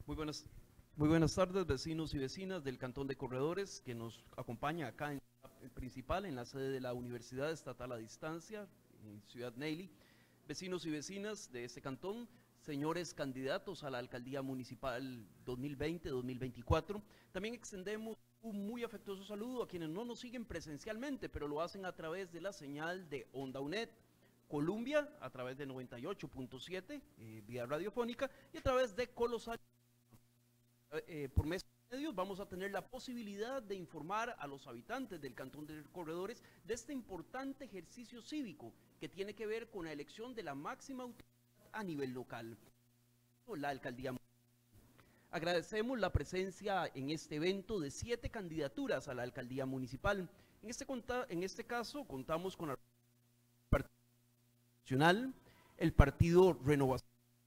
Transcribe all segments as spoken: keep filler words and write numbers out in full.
Muy buenas, muy buenas tardes, vecinos y vecinas del Cantón de Corredores, que nos acompaña acá en el principal, en la sede de la Universidad Estatal a Distancia, en Ciudad Neyly. Vecinos y vecinas de este cantón, señores candidatos a la Alcaldía Municipal dos mil veinte dos mil veinticuatro, también extendemos un muy afectuoso saludo a quienes no nos siguen presencialmente, pero lo hacen a través de la señal de Onda U N E D, Columbia, a través de noventa y ocho punto siete, eh, vía radiofónica, y a través de Colosal. Eh, por mes de medios vamos a tener la posibilidad de informar a los habitantes del Cantón de Corredores de este importante ejercicio cívico que tiene que ver con la elección de la máxima autoridad a nivel local, la alcaldía. Agradecemos la presencia en este evento de siete candidaturas a la alcaldía municipal. En este, en este caso contamos con el Partido Nacional, el Partido Renovación,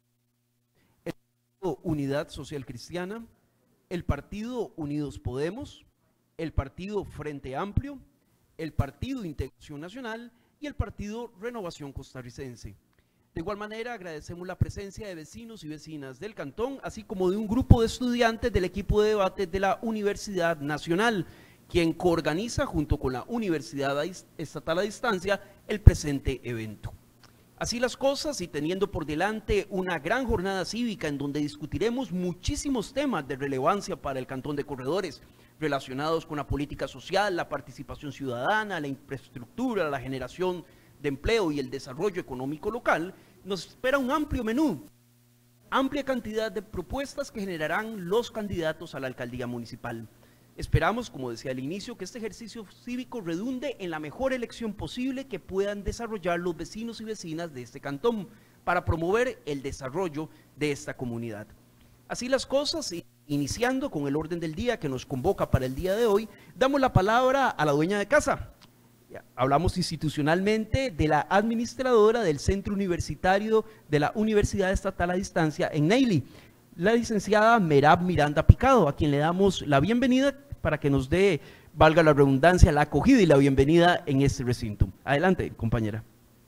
el Partido Unidad Social Cristiana, el Partido Unidos Podemos, el Partido Frente Amplio, el Partido Integración Nacional y el Partido Renovación Costarricense. De igual manera, agradecemos la presencia de vecinos y vecinas del cantón, así como de un grupo de estudiantes del equipo de debate de la Universidad Nacional, quien coorganiza junto con la Universidad Estatal a Distancia el presente evento. Así las cosas, y teniendo por delante una gran jornada cívica en donde discutiremos muchísimos temas de relevancia para el Cantón de Corredores, relacionados con la política social, la participación ciudadana, la infraestructura, la generación de empleo y el desarrollo económico local, nos espera un amplio menú, amplia cantidad de propuestas que generarán los candidatos a la alcaldía municipal. Esperamos, como decía al inicio, que este ejercicio cívico redunde en la mejor elección posible que puedan desarrollar los vecinos y vecinas de este cantón para promover el desarrollo de esta comunidad. Así las cosas, iniciando con el orden del día que nos convoca para el día de hoy, damos la palabra a la dueña de casa. Hablamos institucionalmente de la administradora del Centro Universitario de la Universidad Estatal a Distancia en Neyly, la licenciada Merab Miranda Picado, a quien le damos la bienvenida para que nos dé, valga la redundancia, la acogida y la bienvenida en este recinto. Adelante, compañera.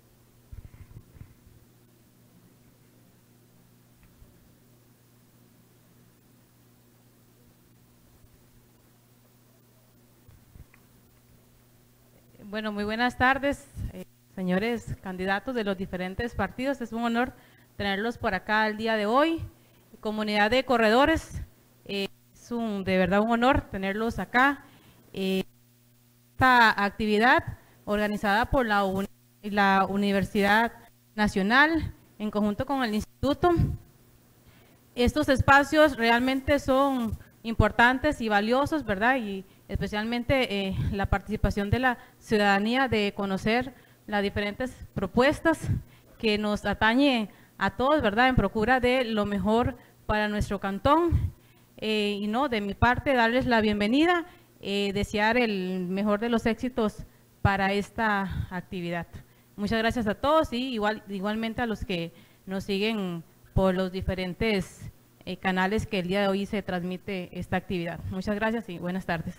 Bueno, muy buenas tardes, eh, señores candidatos de los diferentes partidos. Es un honor tenerlos por acá el día de hoy. Comunidad de Corredores, eh, es un, de verdad un honor tenerlos acá. Eh, esta actividad organizada por la, un, la Universidad Nacional en conjunto con el Instituto. Estos espacios realmente son importantes y valiosos, ¿verdad? Y especialmente eh, la participación de la ciudadanía de conocer las diferentes propuestas que nos atañen a todos, ¿verdad? En procura de lo mejor para nuestro cantón. Eh, y no, de mi parte, darles la bienvenida, eh, desear el mejor de los éxitos para esta actividad. Muchas gracias a todos y igual, igualmente a los que nos siguen por los diferentes eh, canales que el día de hoy se transmite esta actividad. Muchas gracias y buenas tardes.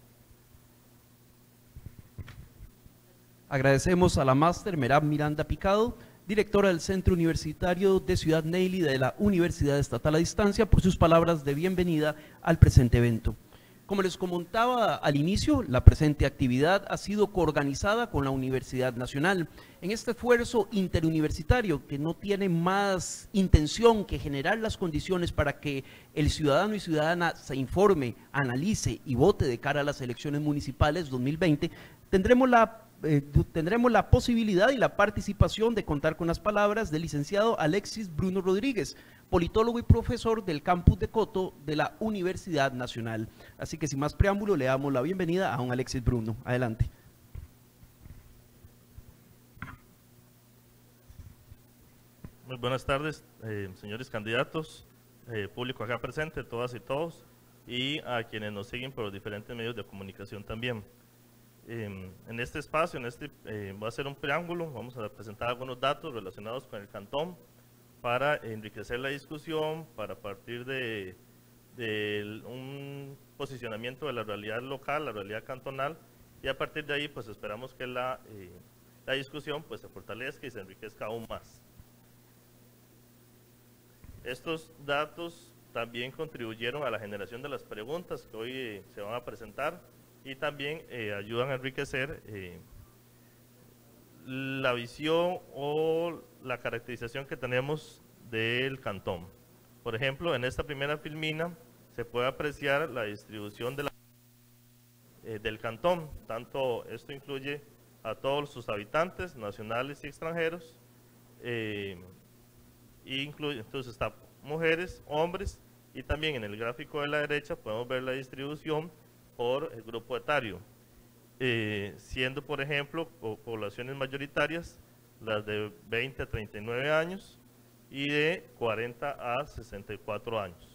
Agradecemos a la máster Merab Miranda Picado, directora del Centro Universitario de Ciudad Neyly de la Universidad Estatal a Distancia, por sus palabras de bienvenida al presente evento. Como les comentaba al inicio, la presente actividad ha sido coorganizada con la Universidad Nacional en este esfuerzo interuniversitario que no tiene más intención que generar las condiciones para que el ciudadano y ciudadana se informe, analice y vote de cara a las elecciones municipales dos mil veinte. Tendremos la Eh, tendremos la posibilidad y la participación de contar con las palabras del licenciado Alexis Bruno Rodríguez, politólogo y profesor del campus de Coto de la Universidad Nacional. Así que sin más preámbulo, le damos la bienvenida a don Alexis Bruno. Adelante. Muy buenas tardes, eh, señores candidatos, eh, público acá presente, todas y todos, y a quienes nos siguen por los diferentes medios de comunicación también. Eh, en este espacio, en este, eh, voy a hacer un preámbulo, vamos a presentar algunos datos relacionados con el cantón para enriquecer la discusión, para partir de, de un posicionamiento de la realidad local, la realidad cantonal, y a partir de ahí pues esperamos que la, eh, la discusión pues se fortalezca y se enriquezca aún más. Estos datos también contribuyeron a la generación de las preguntas que hoy eh, se van a presentar y también eh, ayudan a enriquecer eh, la visión o la caracterización que tenemos del cantón. Por ejemplo, en esta primera filmina se puede apreciar la distribución de la, eh, del cantón. Tanto esto incluye a todos sus habitantes, nacionales y extranjeros. Eh, y incluye, entonces está mujeres, hombres, y también en el gráfico de la derecha podemos ver la distribución por el grupo etario. Eh, siendo, por ejemplo, poblaciones mayoritarias las de veinte a treinta y nueve años y de cuarenta a sesenta y cuatro años.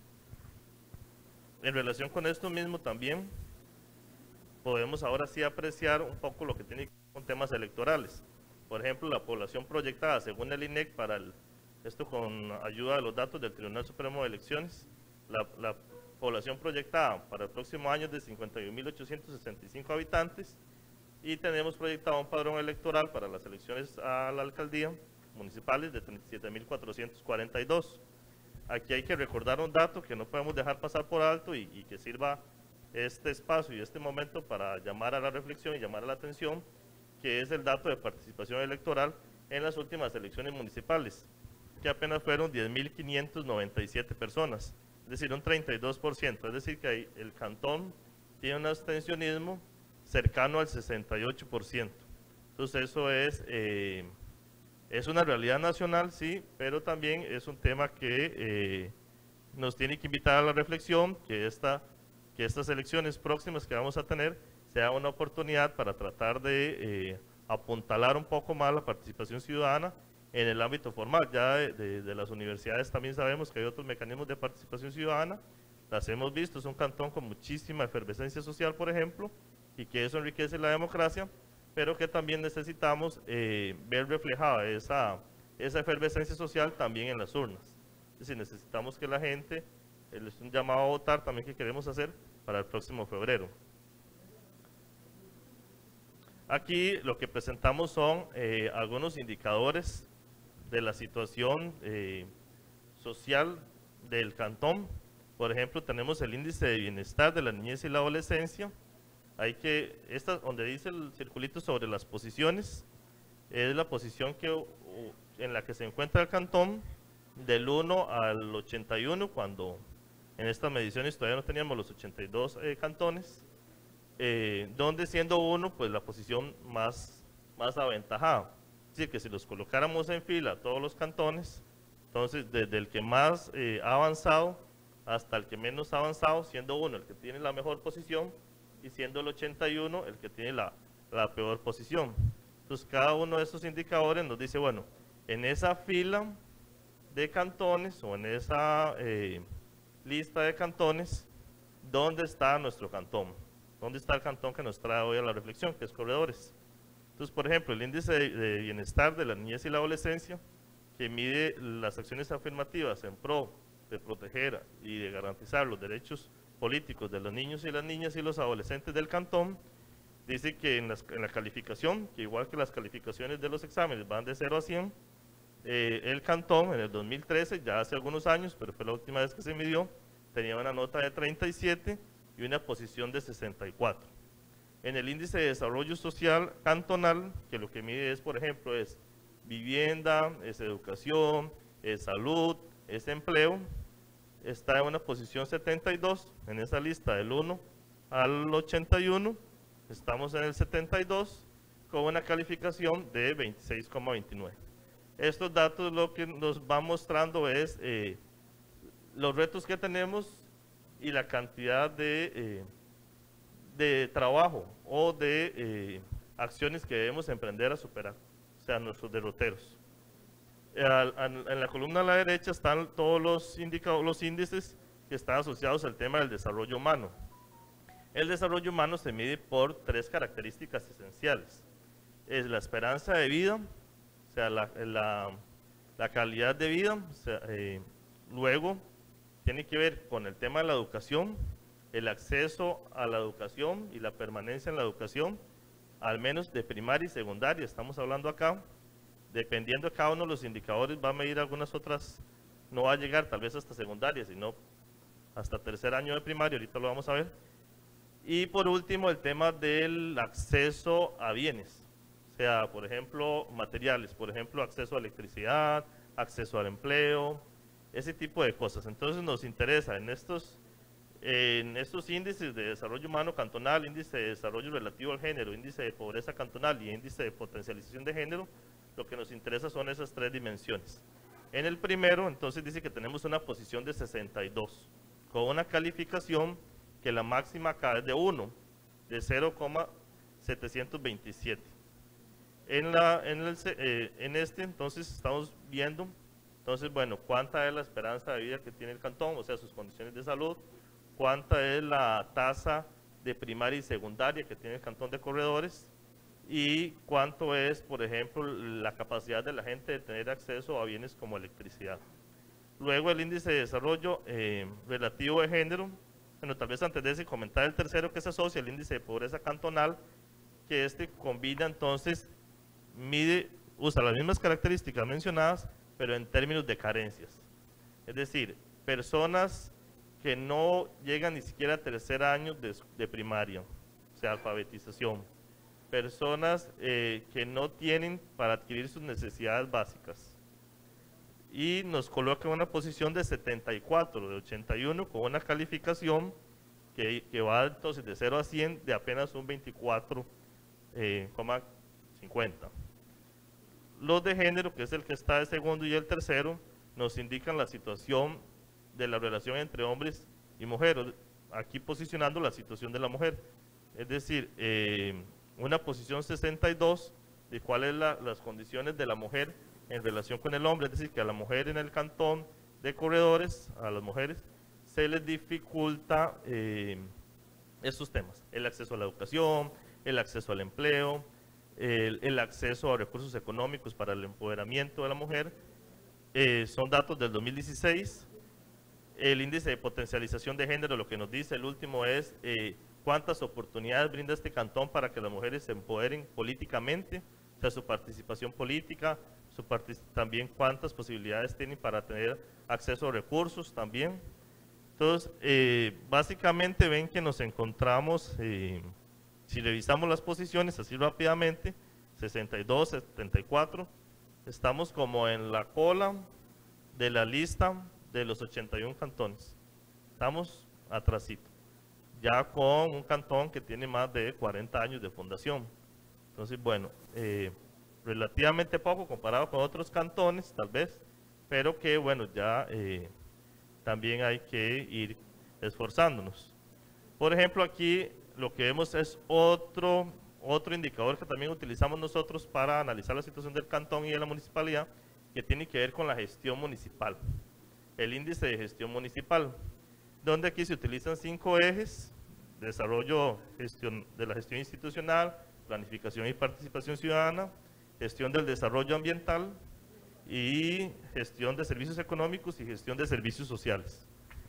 En relación con esto mismo también podemos ahora sí apreciar un poco lo que tiene que ver con temas electorales. Por ejemplo, la población proyectada según el I N E C, para el, esto con ayuda de los datos del Tribunal Supremo de Elecciones, la, la población proyectada para el próximo año es de cincuenta y un mil ochocientos sesenta y cinco habitantes y tenemos proyectado un padrón electoral para las elecciones a la alcaldía municipales de treinta y siete mil cuatrocientos cuarenta y dos. Aquí hay que recordar un dato que no podemos dejar pasar por alto y, y que sirva este espacio y este momento para llamar a la reflexión y llamar a la atención, que es el dato de participación electoral en las últimas elecciones municipales, que apenas fueron diez mil quinientas noventa y siete personas. Es decir, un treinta y dos por ciento, es decir, que ahí el cantón tiene un abstencionismo cercano al sesenta y ocho por ciento. Entonces eso es, eh, es una realidad nacional, sí, pero también es un tema que eh, nos tiene que invitar a la reflexión, que, esta, que estas elecciones próximas que vamos a tener sea una oportunidad para tratar de eh, apuntalar un poco más la participación ciudadana en el ámbito formal. Ya de, de, de las universidades también sabemos que hay otros mecanismos de participación ciudadana, las hemos visto, es un cantón con muchísima efervescencia social, por ejemplo, y que eso enriquece la democracia, pero que también necesitamos eh, ver reflejada esa, esa efervescencia social también en las urnas. Es decir, necesitamos que la gente, es un llamado a votar también que queremos hacer para el próximo febrero. Aquí lo que presentamos son eh, algunos indicadores de la situación eh, social del cantón. Por ejemplo, tenemos el índice de bienestar de la niñez y la adolescencia. Hay que, esta, donde dice el circulito sobre las posiciones, es la posición que, en la que se encuentra el cantón del uno al ochenta y uno, cuando en estas mediciones todavía no teníamos los ochenta y dos eh, cantones, eh, donde siendo uno, pues la posición más, más aventajada. Es decir, que si los colocáramos en fila todos los cantones, entonces desde el que más eh, ha avanzado hasta el que menos ha avanzado, siendo uno el que tiene la mejor posición y siendo el ochenta y uno el que tiene la, la peor posición. Entonces cada uno de estos indicadores nos dice, bueno, en esa fila de cantones o en esa eh, lista de cantones, ¿dónde está nuestro cantón? ¿Dónde está el cantón que nos trae hoy a la reflexión, que es Corredores? Entonces, por ejemplo, el índice de, de bienestar de la niñez y la adolescencia, que mide las acciones afirmativas en pro de proteger y de garantizar los derechos políticos de los niños y las niñas y los adolescentes del cantón, dice que en, las, en la calificación, que igual que las calificaciones de los exámenes van de cero a cien, eh, el cantón en el dos mil trece, ya hace algunos años, pero fue la última vez que se midió, tenía una nota de treinta y siete y una posición de sesenta y cuatro. En el índice de desarrollo social cantonal, que lo que mide es, por ejemplo, es vivienda, es educación, es salud, es empleo, está en una posición setenta y dos, en esa lista del uno al ochenta y uno, estamos en el setenta y dos, con una calificación de veintiséis coma veintinueve. Estos datos lo que nos van mostrando es eh, los retos que tenemos y la cantidad de, eh, de trabajo o de eh, acciones que debemos emprender a superar, o sea, nuestros derroteros. En la columna a la derecha están todos los, indicadores, los índices que están asociados al tema del desarrollo humano. El desarrollo humano se mide por tres características esenciales. Es la esperanza de vida, o sea, la, la, la calidad de vida, o sea, eh, luego tiene que ver con el tema de la educación, el acceso a la educación y la permanencia en la educación, al menos de primaria y secundaria, estamos hablando acá. Dependiendo de cada uno de los indicadores, va a medir algunas otras no va a llegar tal vez hasta secundaria, sino hasta tercer año de primaria, ahorita lo vamos a ver. Y por último, el tema del acceso a bienes, o sea, por ejemplo, materiales, por ejemplo, acceso a electricidad, acceso al empleo, ese tipo de cosas. Entonces nos interesa en estos, en estos índices de desarrollo humano cantonal, índice de desarrollo relativo al género, índice de pobreza cantonal y índice de potencialización de género, lo que nos interesa son esas tres dimensiones. En el primero, entonces dice que tenemos una posición de sesenta y dos, con una calificación que la máxima acá es de uno, de cero coma setecientos veintisiete. En, la, en, el, eh, en este, entonces, estamos viendo, entonces, bueno, cuánta es la esperanza de vida que tiene el cantón, o sea, sus condiciones de salud, cuánta es la tasa de primaria y secundaria que tiene el cantón de Corredores, y cuánto es, por ejemplo, la capacidad de la gente de tener acceso a bienes como electricidad. Luego el índice de desarrollo eh, relativo de género. Bueno, tal vez antes de ese comentar el tercero que se asocia al índice de pobreza cantonal, que este combina entonces, mide, usa las mismas características mencionadas, pero en términos de carencias. Es decir, personas que no llegan ni siquiera a tercer año de, de primaria, o sea, alfabetización. Personas eh, que no tienen para adquirir sus necesidades básicas. Y nos coloca en una posición de setenta y cuatro, de ochenta y uno, con una calificación que, que va entonces de cero a cien de apenas un veinticuatro coma cincuenta. Los de género, que es el que está de segundo y el tercero, nos indican la situación de la relación entre hombres y mujeres, aquí posicionando la situación de la mujer. Es decir, eh, una posición sesenta y dos de cuáles son la, las condiciones de la mujer en relación con el hombre, es decir, que a la mujer en el cantón de Corredores, a las mujeres, se les dificulta eh, estos temas, el acceso a la educación, el acceso al empleo, el, el acceso a recursos económicos para el empoderamiento de la mujer. Eh, son datos del dos mil dieciséis. El índice de potencialización de género, lo que nos dice el último es eh, cuántas oportunidades brinda este cantón para que las mujeres se empoderen políticamente, o sea, su participación política, su partic también cuántas posibilidades tienen para tener acceso a recursos también. Entonces, eh, básicamente ven que nos encontramos, eh, si revisamos las posiciones así rápidamente, sesenta y dos, setenta y cuatro, estamos como en la cola de la lista de los ochenta y uno cantones. Estamos atrasito, ya con un cantón que tiene más de cuarenta años de fundación. Entonces, bueno, eh, relativamente poco comparado con otros cantones, tal vez, pero que, bueno, ya eh, también hay que ir esforzándonos. Por ejemplo, aquí lo que vemos es otro, otro indicador que también utilizamos nosotros para analizar la situación del cantón y de la municipalidad, que tiene que ver con la gestión municipal. El índice de gestión municipal, donde aquí se utilizan cinco ejes: desarrollo gestión, de la gestión institucional, planificación y participación ciudadana, gestión del desarrollo ambiental y gestión de servicios económicos y gestión de servicios sociales.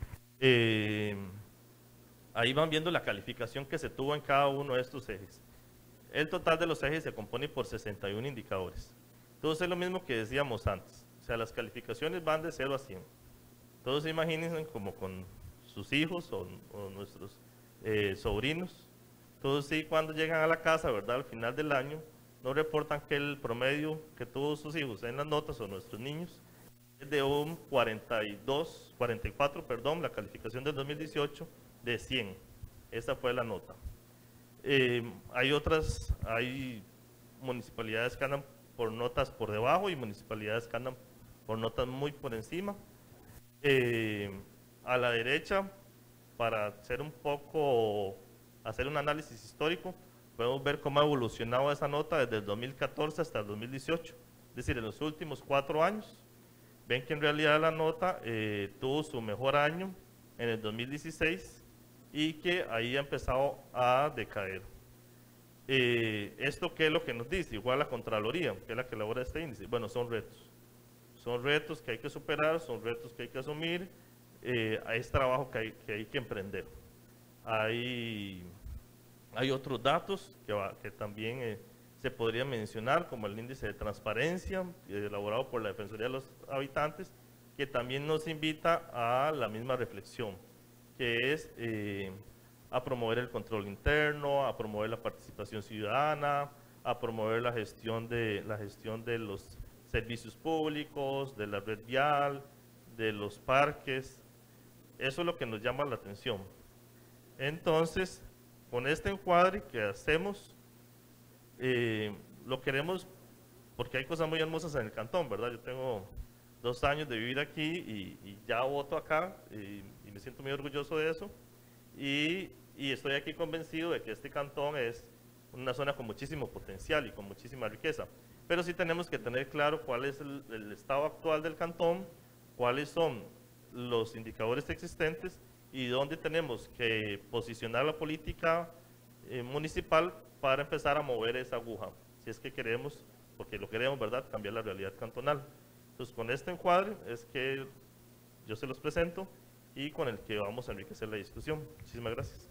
Eh, ahí van viendo la calificación que se tuvo en cada uno de estos ejes. El total de los ejes se compone por sesenta y uno indicadores. Entonces es lo mismo que decíamos antes, o sea, las calificaciones van de cero a cien. Entonces imagínense como con sus hijos o, o nuestros eh, sobrinos. Entonces sí, cuando llegan a la casa, ¿verdad?, al final del año, nos reportan que el promedio que tuvo sus hijos en las notas o nuestros niños es de un cuarenta y dos, cuarenta y cuatro, perdón, la calificación del dos mil dieciocho de cien. Esa fue la nota. Eh, hay otras, hay municipalidades que andan por notas por debajo y municipalidades que andan por notas muy por encima. Eh, a la derecha, para hacer un poco, hacer un análisis histórico, podemos ver cómo ha evolucionado esa nota desde el dos mil catorce hasta el dos mil dieciocho, es decir, en los últimos cuatro años. Ven que en realidad la nota eh, tuvo su mejor año en el dos mil dieciséis y que ahí ha empezado a decaer. Eh, ¿Esto qué es lo que nos dice? Igual la Contraloría, que es la que elabora este índice. Bueno, son retos. Son retos que hay que superar, son retos que hay que asumir, eh, es trabajo que hay que, hay que emprender. Hay, hay otros datos que, va, que también eh, se podría mencionar, como el índice de transparencia, eh, elaborado por la Defensoría de los Habitantes, que también nos invita a la misma reflexión, que es eh, a promover el control interno, a promover la participación ciudadana, a promover la gestión de, la gestión de los servicios públicos, de la red vial, de los parques. Eso es lo que nos llama la atención. Entonces, con este encuadre que hacemos, eh, lo queremos porque hay cosas muy hermosas en el cantón, ¿verdad? Yo tengo dos años de vivir aquí y, y ya voto acá y, y me siento muy orgulloso de eso. Y, y estoy aquí convencido de que este cantón es una zona con muchísimo potencial y con muchísima riqueza. Pero sí tenemos que tener claro cuál es el, el estado actual del cantón, cuáles son los indicadores existentes y dónde tenemos que posicionar la política eh, municipal para empezar a mover esa aguja, si es que queremos, porque lo queremos, ¿verdad?, cambiar la realidad cantonal. Entonces, con este encuadre es que yo se los presento y con el que vamos a enriquecer la discusión. Muchísimas gracias.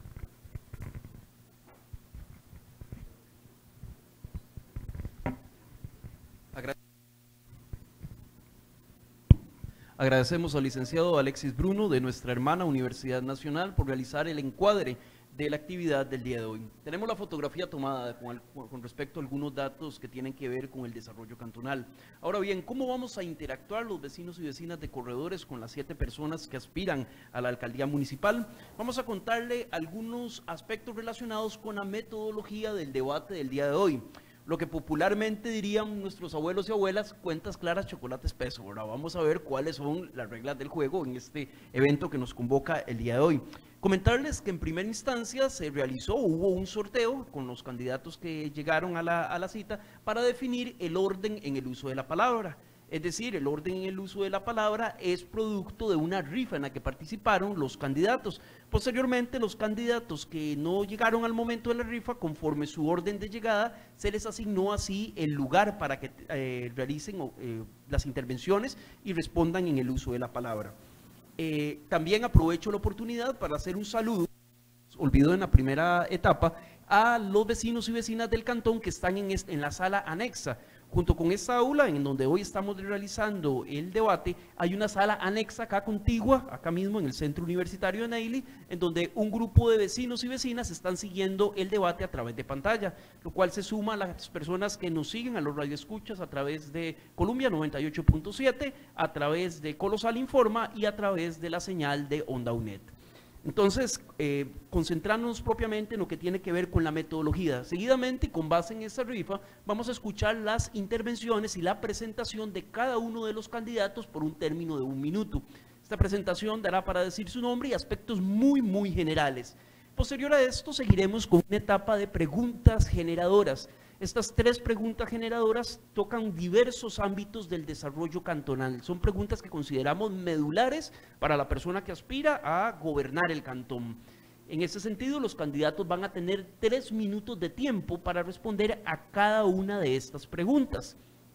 Agradecemos al licenciado Alexis Bruno de nuestra hermana Universidad Nacional por realizar el encuadre de la actividad del día de hoy. Tenemos la fotografía tomada con, el, con respecto a algunos datos que tienen que ver con el desarrollo cantonal. Ahora bien, ¿cómo vamos a interactuar los vecinos y vecinas de Corredores con las siete personas que aspiran a la alcaldía municipal? Vamos a contarle algunos aspectos relacionados con la metodología del debate del día de hoy. Lo que popularmente dirían nuestros abuelos y abuelas, cuentas claras, chocolate espeso. Ahora vamos a ver cuáles son las reglas del juego en este evento que nos convoca el día de hoy. Comentarles que en primera instancia se realizó, hubo un sorteo con los candidatos que llegaron a la, a la cita para definir el orden en el uso de la palabra. Es decir, el orden en el uso de la palabra es producto de una rifa en la que participaron los candidatos. Posteriormente, los candidatos que no llegaron al momento de la rifa, conforme su orden de llegada, se les asignó así el lugar para que eh, realicen eh, las intervenciones y respondan en el uso de la palabra. Eh, también aprovecho la oportunidad para hacer un saludo, olvido en la primera etapa, a los vecinos y vecinas del cantón que están en, este, en la sala anexa. Junto con esta aula en donde hoy estamos realizando el debate, hay una sala anexa acá contigua, acá mismo en el Centro Universitario de Neily, en donde un grupo de vecinos y vecinas están siguiendo el debate a través de pantalla, lo cual se suma a las personas que nos siguen, a los radioescuchas a través de Columbia noventa y ocho punto siete, a través de Colosal Informa y a través de la señal de Onda U N E D. Entonces, eh, concentrarnos propiamente en lo que tiene que ver con la metodología. Seguidamente, con base en esta rifa, vamos a escuchar las intervenciones y la presentación de cada uno de los candidatos por un término de un minuto. Esta presentación dará para decir su nombre y aspectos muy, muy generales. Posterior a esto, seguiremos con una etapa de preguntas generadoras. Estas tres preguntas generadoras tocan diversos ámbitos del desarrollo cantonal. Son preguntas que consideramos medulares para la persona que aspira a gobernar el cantón. En ese sentido, los candidatos van a tener tres minutos de tiempo para responder a cada una de estas preguntas.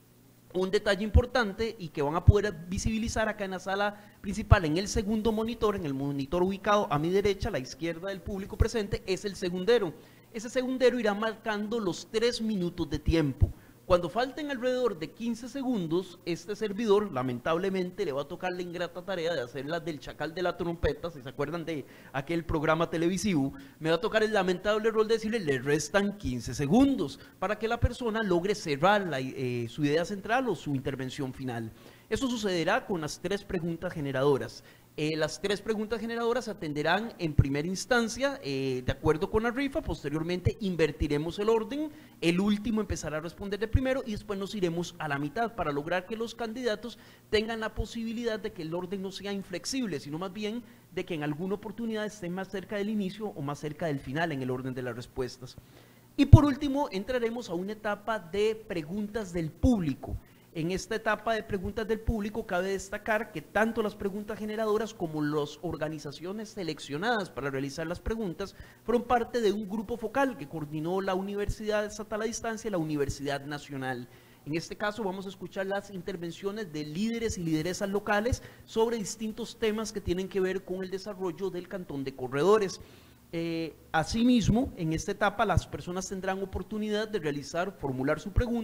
Un detalle importante y que van a poder visibilizar acá en la sala principal, en el segundo monitor, en el monitor ubicado a mi derecha, a la izquierda del público presente, es el segundero. Ese segundero irá marcando los tres minutos de tiempo. Cuando falten alrededor de quince segundos, este servidor lamentablemente le va a tocar la ingrata tarea de hacer la del chacal de la trompeta, si se acuerdan de aquel programa televisivo, me va a tocar el lamentable rol de decirle, le restan quince segundos para que la persona logre cerrar la, eh, su idea central o su intervención final. Eso sucederá con las tres preguntas generadoras. Eh, las tres preguntas generadoras se atenderán en primera instancia eh, de acuerdo con la rifa, posteriormente invertiremos el orden, el último empezará a responder de primero y después nos iremos a la mitad para lograr que los candidatos tengan la posibilidad de que el orden no sea inflexible, sino más bien de que en alguna oportunidad estén más cerca del inicio o más cerca del final en el orden de las respuestas. Y por último entraremos a una etapa de preguntas del público. En esta etapa de preguntas del público cabe destacar que tanto las preguntas generadoras como las organizaciones seleccionadas para realizar las preguntas fueron parte de un grupo focal que coordinó la Universidad Estatal a Distancia y la Universidad Nacional. En este caso vamos a escuchar las intervenciones de líderes y lideresas locales sobre distintos temas que tienen que ver con el desarrollo del Cantón de Corredores. Eh, asimismo, en esta etapa las personas tendrán oportunidad de realizar, formular su pregunta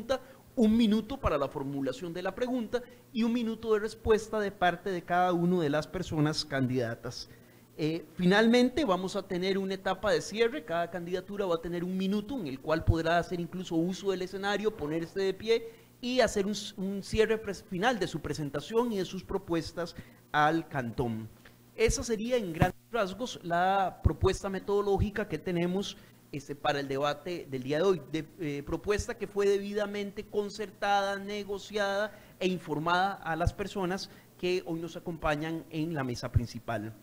un minuto para la formulación de la pregunta y un minuto de respuesta de parte de cada una de las personas candidatas. Eh, finalmente vamos a tener una etapa de cierre, cada candidatura va a tener un minuto en el cual podrá hacer incluso uso del escenario, ponerse de pie y hacer un, un cierre final de su presentación y de sus propuestas al cantón. Esa sería en grandes rasgos la propuesta metodológica que tenemos este, para el debate del día de hoy, de, eh, propuesta que fue debidamente concertada, negociada e informada a las personas que hoy nos acompañan en la mesa principal.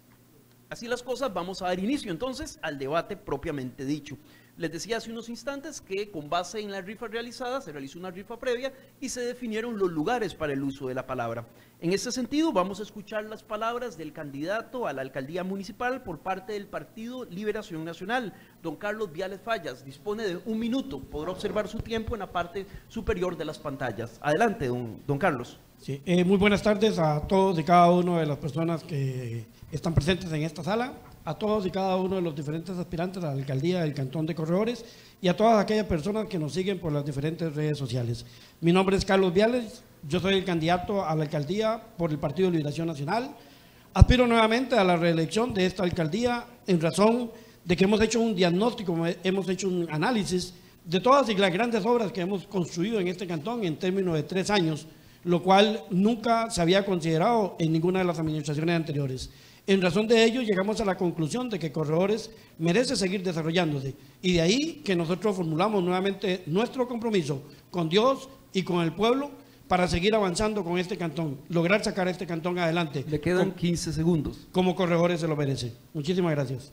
Así las cosas, vamos a dar inicio entonces al debate propiamente dicho. Les decía hace unos instantes que con base en la rifa realizada se realizó una rifa previa y se definieron los lugares para el uso de la palabra. En este sentido vamos a escuchar las palabras del candidato a la alcaldía municipal por parte del Partido Liberación Nacional, don Carlos Viales Fallas. Dispone de un minuto, podrá observar su tiempo en la parte superior de las pantallas. Adelante, don, don Carlos. Sí, eh, muy buenas tardes a todos y cada una de las personas que están presentes en esta sala, a todos y cada uno de los diferentes aspirantes a la alcaldía del Cantón de Corredores y a todas aquellas personas que nos siguen por las diferentes redes sociales. Mi nombre es Carlos Viales, yo soy el candidato a la alcaldía por el Partido Liberación Nacional. Aspiro nuevamente a la reelección de esta alcaldía en razón de que hemos hecho un diagnóstico, hemos hecho un análisis de todas y las grandes obras que hemos construido en este cantón en términos de tres años, lo cual nunca se había considerado en ninguna de las administraciones anteriores. En razón de ello, llegamos a la conclusión de que Corredores merece seguir desarrollándose y de ahí que nosotros formulamos nuevamente nuestro compromiso con Dios y con el pueblo para seguir avanzando con este cantón, lograr sacar este cantón adelante. Le quedan quince segundos. Como Corredores se lo merece. Muchísimas gracias.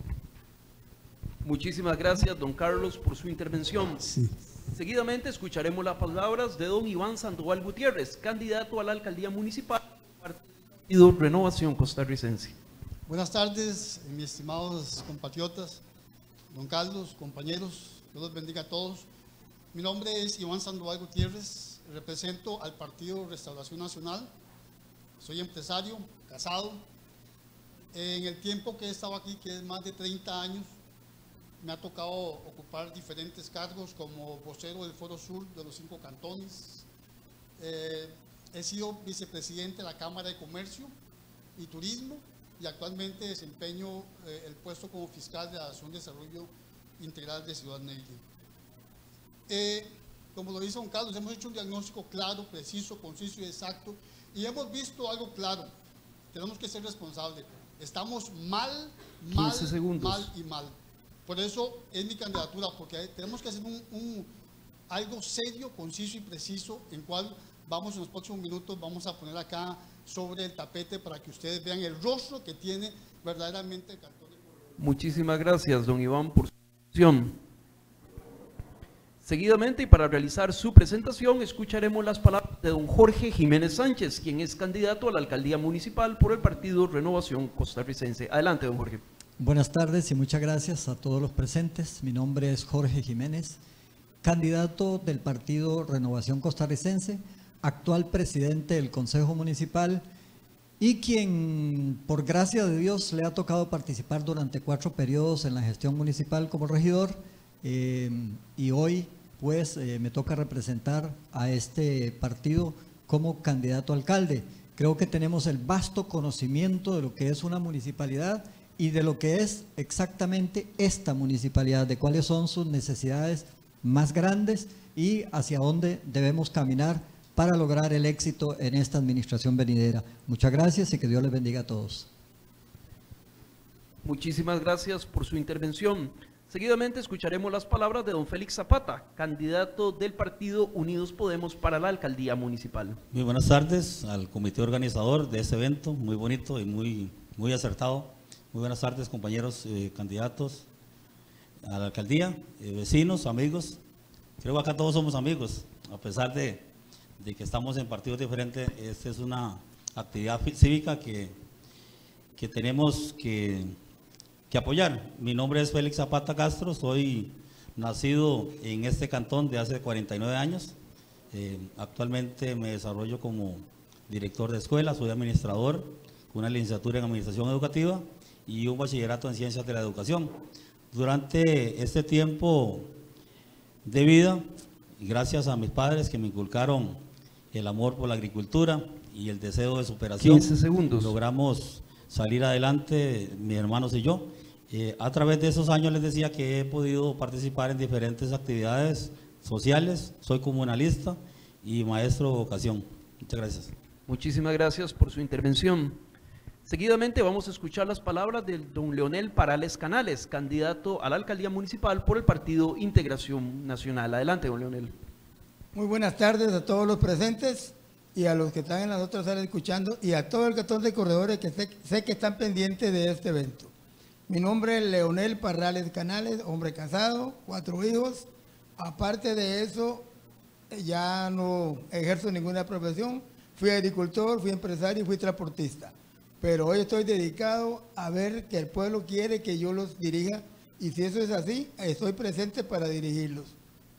Muchísimas gracias, don Carlos, por su intervención. Sí. Seguidamente escucharemos las palabras de don Iván Sandoval Gutiérrez, candidato a la alcaldía municipal del Partido Renovación Costarricense. Buenas tardes, mis estimados compatriotas, don Carlos, compañeros, Dios los bendiga a todos. Mi nombre es Iván Sandoval Gutiérrez, represento al Partido Restauración Nacional, soy empresario, casado. En el tiempo que he estado aquí, que es más de treinta años, me ha tocado ocupar diferentes cargos como vocero del Foro Sur de los cinco cantones. Eh, he sido vicepresidente de la Cámara de Comercio y Turismo y actualmente desempeño eh, el puesto como fiscal de la Asociación de Desarrollo Integral de Ciudad Neyli. Eh, como lo dice don Carlos, hemos hecho un diagnóstico claro, preciso, conciso y exacto y hemos visto algo claro. Tenemos que ser responsables. Estamos mal, mal, mal y mal. Por eso es mi candidatura, porque tenemos que hacer un, un, algo serio, conciso y preciso, en cual vamos en los próximos minutos, vamos a poner acá sobre el tapete para que ustedes vean el rostro que tiene verdaderamente el Cantón de Corredores. Muchísimas gracias, don Iván, por su presentación. Seguidamente, y para realizar su presentación, escucharemos las palabras de don Jorge Jiménez Sánchez, quien es candidato a la alcaldía municipal por el Partido Renovación Costarricense. Adelante, don Jorge. Buenas tardes y muchas gracias a todos los presentes. Mi nombre es Jorge Jiménez, candidato del Partido Renovación Costarricense, actual presidente del Consejo Municipal y quien, por gracia de Dios, le ha tocado participar durante cuatro periodos en la gestión municipal como regidor eh, y hoy pues eh, me toca representar a este partido como candidato a alcalde. Creo que tenemos el vasto conocimiento de lo que es una municipalidad y de lo que es exactamente esta municipalidad, de cuáles son sus necesidades más grandes y hacia dónde debemos caminar para lograr el éxito en esta administración venidera. Muchas gracias y que Dios les bendiga a todos. Muchísimas gracias por su intervención. Seguidamente escucharemos las palabras de don Félix Zapata, candidato del Partido Unidos Podemos para la alcaldía municipal. Muy buenas tardes al comité organizador de este evento, muy bonito y muy, muy acertado. Muy buenas tardes, compañeros eh, candidatos a la alcaldía, eh, vecinos, amigos. Creo que acá todos somos amigos, a pesar de, de que estamos en partidos diferentes. Esta es una actividad cívica que, que tenemos que, que apoyar. Mi nombre es Félix Zapata Castro, soy nacido en este cantón de hace cuarenta y nueve años. Eh, actualmente me desarrollo como director de escuela, soy administrador con una licenciatura en Administración Educativa y un bachillerato en Ciencias de la Educación. Durante este tiempo de vida gracias a mis padres que me inculcaron el amor por la agricultura y el deseo de superación, quince segundos. Logramos salir adelante, mis hermanos y yo. Eh, a través de esos años les decía que he podido participar en diferentes actividades sociales, soy comunalista y maestro de vocación. Muchas gracias. Muchísimas gracias por su intervención. Seguidamente vamos a escuchar las palabras de don Leonel Parales Canales, candidato a la alcaldía municipal por el partido Integración Nacional. Adelante, don Leonel. Muy buenas tardes a todos los presentes y a los que están en las otras salas escuchando y a todo el cantón de corredores que sé, sé que están pendientes de este evento. Mi nombre es Leonel Parales Canales, hombre casado, cuatro hijos. Aparte de eso, ya no ejerzo ninguna profesión. Fui agricultor, fui empresario y fui transportista. Pero hoy estoy dedicado a ver que el pueblo quiere que yo los dirija y si eso es así, estoy presente para dirigirlos.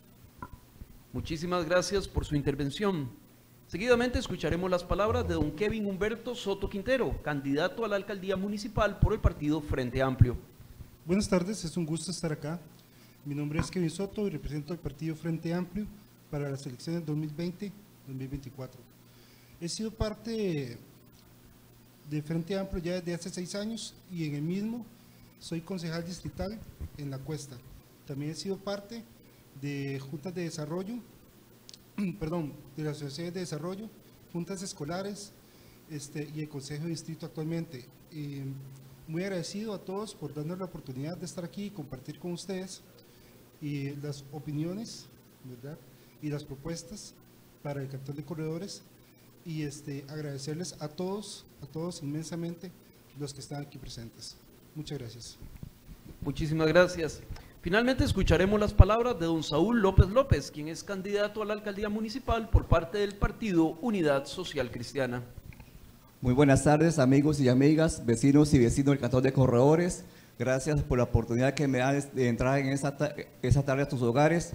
Muchísimas gracias por su intervención. Seguidamente escucharemos las palabras de don Kevin Humberto Soto Quintero, candidato a la alcaldía municipal por el partido Frente Amplio. Buenas tardes, es un gusto estar acá. Mi nombre es Kevin Soto y represento al partido Frente Amplio para las elecciones dos mil veinte dos mil veinticuatro. He sido parte de Frente Amplio ya desde hace seis años y en el mismo soy concejal distrital en La Cuesta. También he sido parte de juntas de desarrollo, perdón, de las asociaciones de desarrollo, juntas escolares este, y el Consejo de Distrito actualmente. Eh, muy agradecido a todos por darnos la oportunidad de estar aquí y compartir con ustedes y las opiniones, ¿verdad?, y las propuestas para el Cantón de Corredores y este, agradecerles a todos, a todos inmensamente los que están aquí presentes. Muchas gracias. Muchísimas gracias. Finalmente escucharemos las palabras de don Saúl López López, quien es candidato a la alcaldía municipal por parte del partido Unidad Social Cristiana. Muy buenas tardes, amigos y amigas, vecinos y vecinos del Cantón de Corredores. Gracias por la oportunidad que me dan de entrar en esta, esta tarde a tus hogares.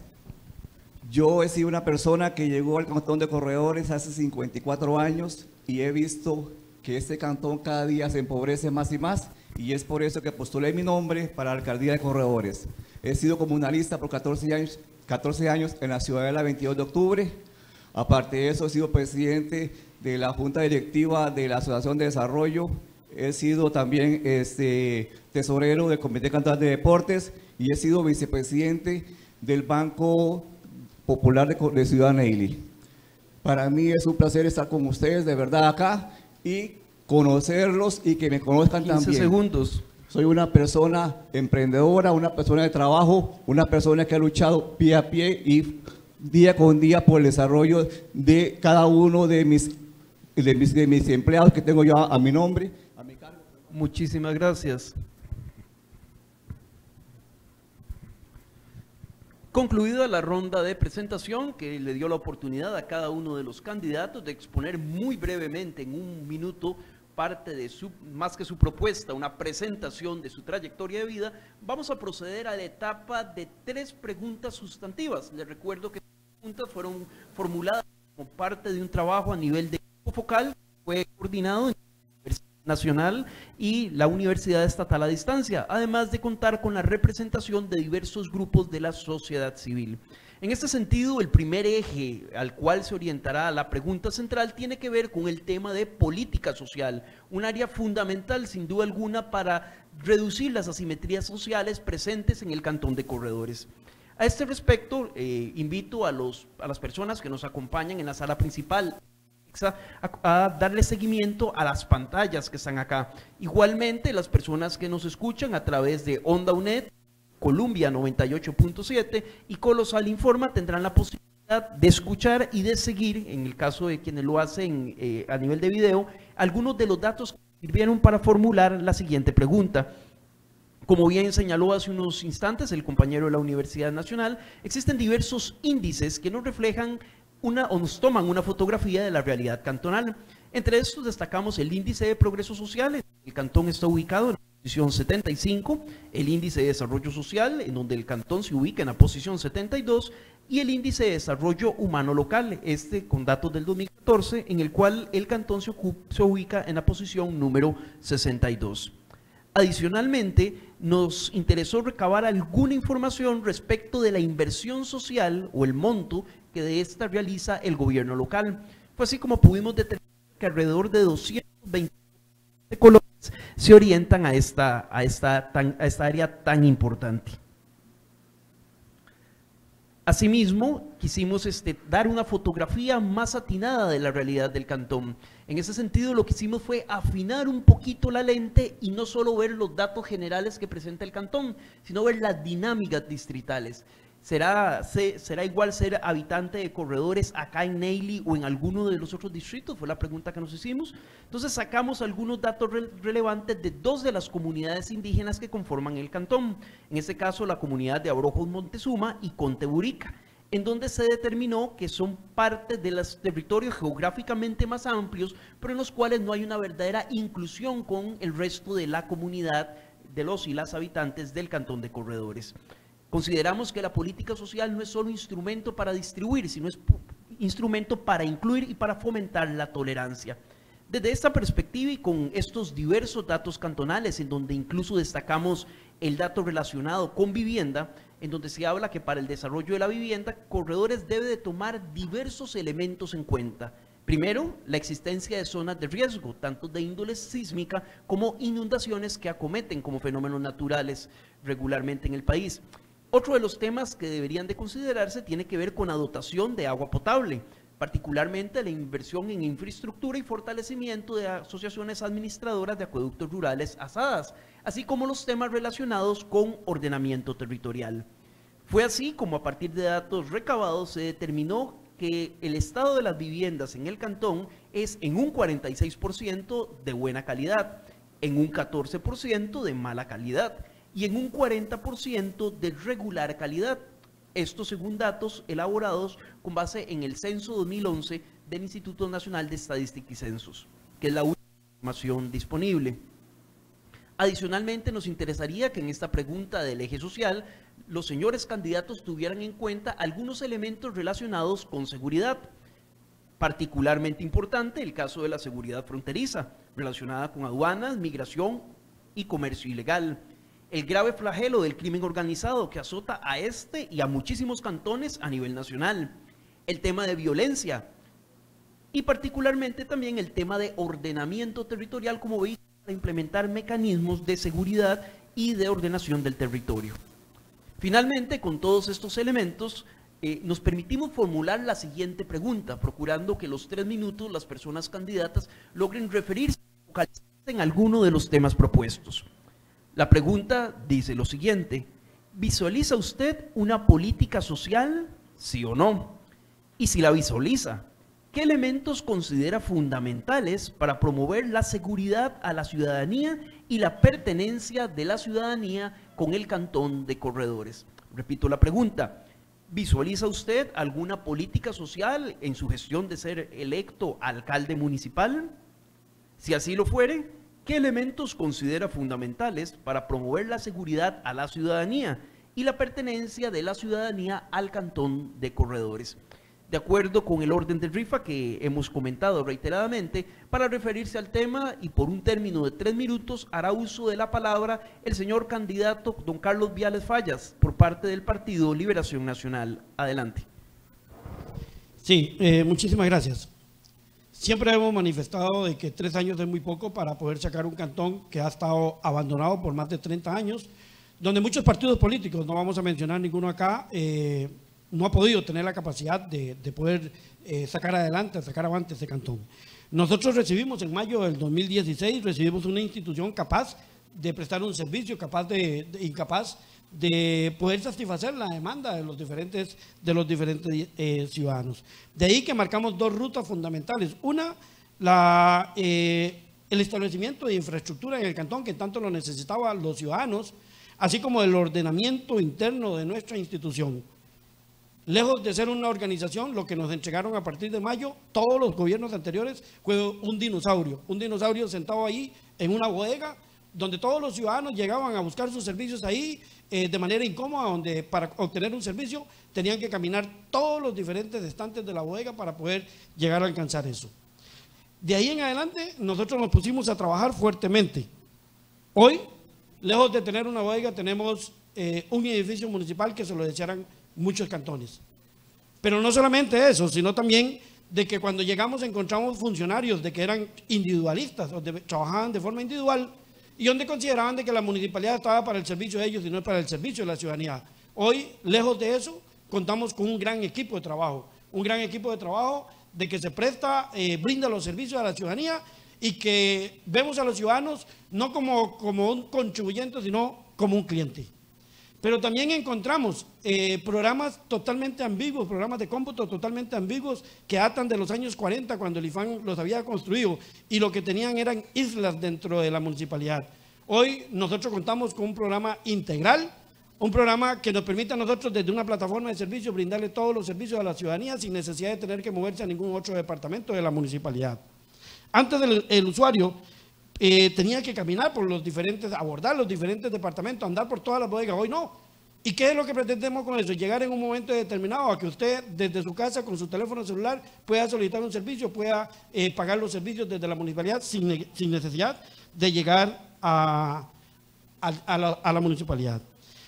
Yo he sido una persona que llegó al Cantón de Corredores hace cincuenta y cuatro años y he visto que este cantón cada día se empobrece más y más, y es por eso que postulé mi nombre para la alcaldía de Corredores. He sido comunalista por catorce años, catorce años en la ciudadela veintidós de octubre. Aparte de eso, he sido presidente de la Junta Directiva de la Asociación de Desarrollo. He sido también este, tesorero del Comité Cantonal de Deportes y he sido vicepresidente del Banco Popular de, de Ciudad Neyli. Para mí es un placer estar con ustedes de verdad acá y conocerlos y que me conozcan quince también. segundos. Soy una persona emprendedora, una persona de trabajo, una persona que ha luchado pie a pie y día con día por el desarrollo de cada uno de mis, de mis, de mis empleados que tengo yo a, a mi nombre, a mi cargo. Muchísimas gracias. Concluida la ronda de presentación que le dio la oportunidad a cada uno de los candidatos de exponer muy brevemente en un minuto parte de su, más que su propuesta, una presentación de su trayectoria de vida, vamos a proceder a la etapa de tres preguntas sustantivas. Les recuerdo que las preguntas fueron formuladas como parte de un trabajo a nivel de grupo focal, fue coordinado en la Universidad Nacional y la Universidad Estatal a Distancia, además de contar con la representación de diversos grupos de la sociedad civil. En este sentido, el primer eje al cual se orientará la pregunta central tiene que ver con el tema de política social, un área fundamental sin duda alguna para reducir las asimetrías sociales presentes en el Cantón de Corredores. A este respecto, eh, invito a, los, a las personas que nos acompañan en la sala principal a, a darle seguimiento a las pantallas que están acá. Igualmente, las personas que nos escuchan a través de Onda U N E D, Columbia noventa y ocho punto siete y Colosal Informa tendrán la posibilidad de escuchar y de seguir, en el caso de quienes lo hacen eh, a nivel de video, algunos de los datos que sirvieron para formular la siguiente pregunta. Como bien señaló hace unos instantes el compañero de la Universidad Nacional, existen diversos índices que nos reflejan una, o nos toman una fotografía de la realidad cantonal. Entre estos destacamos el índice de progreso social. El cantón está ubicado en la posición setenta y cinco, el índice de desarrollo social, en donde el cantón se ubica en la posición setenta y dos, y el índice de desarrollo humano local, este con datos del dos mil catorce, en el cual el cantón se, se ubica en la posición número sesenta y dos. Adicionalmente, nos interesó recabar alguna información respecto de la inversión social o el monto que de esta realiza el gobierno local. Fue así como pudimos determinar que alrededor de doscientos veinte colores se orientan a esta, a esta, tan, a esta área tan importante. Asimismo, quisimos este, dar una fotografía más atinada de la realidad del cantón. En ese sentido, lo que hicimos fue afinar un poquito la lente y no solo ver los datos generales que presenta el cantón, sino ver las dinámicas distritales. ¿Será, se, ¿Será igual ser habitante de Corredores acá en Neily o en alguno de los otros distritos? Fue la pregunta que nos hicimos. Entonces sacamos algunos datos re relevantes de dos de las comunidades indígenas que conforman el cantón. En este caso, la comunidad de Abrojos Montezuma y Conteburica, en donde se determinó que son parte de los territorios geográficamente más amplios, pero en los cuales no hay una verdadera inclusión con el resto de la comunidad de los y las habitantes del cantón de Corredores. Consideramos que la política social no es solo instrumento para distribuir, sino es instrumento para incluir y para fomentar la tolerancia. Desde esta perspectiva y con estos diversos datos cantonales, en donde incluso destacamos el dato relacionado con vivienda, en donde se habla que para el desarrollo de la vivienda, Corredores debe de tomar diversos elementos en cuenta. Primero, la existencia de zonas de riesgo, tanto de índole sísmica como inundaciones que acometen como fenómenos naturales regularmente en el país. Otro de los temas que deberían de considerarse tiene que ver con la dotación de agua potable, particularmente la inversión en infraestructura y fortalecimiento de asociaciones administradoras de acueductos rurales asadas, así como los temas relacionados con ordenamiento territorial. Fue así como a partir de datos recabados se determinó que el estado de las viviendas en el cantón es en un cuarenta y seis por ciento de buena calidad, en un catorce por ciento de mala calidad y en un cuarenta por ciento de regular calidad. Esto según datos elaborados con base en el Censo dos mil once del Instituto Nacional de Estadística y Censos, que es la única información disponible. Adicionalmente, nos interesaría que en esta pregunta del eje social, los señores candidatos tuvieran en cuenta algunos elementos relacionados con seguridad. Particularmente importante el caso de la seguridad fronteriza, relacionada con aduanas, migración y comercio ilegal. El grave flagelo del crimen organizado que azota a este y a muchísimos cantones a nivel nacional. El tema de violencia y particularmente también el tema de ordenamiento territorial como vehículo para implementar mecanismos de seguridad y de ordenación del territorio. Finalmente, con todos estos elementos, eh, nos permitimos formular la siguiente pregunta, procurando que los tres minutos las personas candidatas logren referirse en alguno de los temas propuestos. La pregunta dice lo siguiente: ¿visualiza usted una política social, sí o no? Y si la visualiza, ¿qué elementos considera fundamentales para promover la seguridad a la ciudadanía y la pertenencia de la ciudadanía con el cantón de Corredores? Repito la pregunta: ¿visualiza usted alguna política social en su gestión de ser electo alcalde municipal? Si así lo fuere, ¿qué elementos considera fundamentales para promover la seguridad a la ciudadanía y la pertenencia de la ciudadanía al cantón de Corredores? De acuerdo con el orden de rifa que hemos comentado reiteradamente, para referirse al tema y por un término de tres minutos hará uso de la palabra el señor candidato don Carlos Viales Fallas por parte del Partido Liberación Nacional. Adelante. Sí, eh, muchísimas gracias. Siempre hemos manifestado de que tres años es muy poco para poder sacar un cantón que ha estado abandonado por más de treinta años, donde muchos partidos políticos, no vamos a mencionar ninguno acá, eh, no ha podido tener la capacidad de, de poder eh, sacar adelante, sacar avante ese cantón. Nosotros recibimos en mayo del dos mil dieciséis, recibimos una institución capaz de prestar un servicio, capaz de, de incapaz de poder satisfacer la demanda de los diferentes, de los diferentes eh, ciudadanos. De ahí que marcamos dos rutas fundamentales. Una, la, eh, el establecimiento de infraestructura en el cantón que tanto lo necesitaban los ciudadanos, así como el ordenamiento interno de nuestra institución. Lejos de ser una organización, lo que nos entregaron a partir de mayo, todos los gobiernos anteriores, fue un dinosaurio, un dinosaurio sentado ahí en una bodega, donde todos los ciudadanos llegaban a buscar sus servicios ahí eh, de manera incómoda, donde para obtener un servicio tenían que caminar todos los diferentes estantes de la bodega para poder llegar a alcanzar eso. De ahí en adelante nosotros nos pusimos a trabajar fuertemente. Hoy lejos de tener una bodega, tenemos eh, un edificio municipal que se lo desearan muchos cantones. Pero no solamente eso, sino también de que cuando llegamos encontramos funcionarios de que eran individualistas, o de, trabajaban de forma individual, y donde consideraban de que la municipalidad estaba para el servicio de ellos y no para el servicio de la ciudadanía. Hoy, lejos de eso, contamos con un gran equipo de trabajo, un gran equipo de trabajo de que se presta, eh, brinda los servicios a la ciudadanía y que vemos a los ciudadanos no como, como un contribuyente, sino como un cliente. Pero también encontramos eh, programas totalmente ambiguos, programas de cómputo totalmente ambiguos que datan de los años cuarenta, cuando el I F A N los había construido y lo que tenían eran islas dentro de la municipalidad. Hoy nosotros contamos con un programa integral, un programa que nos permite a nosotros desde una plataforma de servicios brindarle todos los servicios a la ciudadanía sin necesidad de tener que moverse a ningún otro departamento de la municipalidad. Antes el, el usuario Eh, tenía que caminar por los diferentes, abordar los diferentes departamentos, andar por todas las bodegas. Hoy no. ¿Y qué es lo que pretendemos con eso? Llegar en un momento determinado a que usted desde su casa con su teléfono celular pueda solicitar un servicio, pueda eh, pagar los servicios desde la municipalidad sin, sin necesidad de llegar a, a, a, la, a la municipalidad.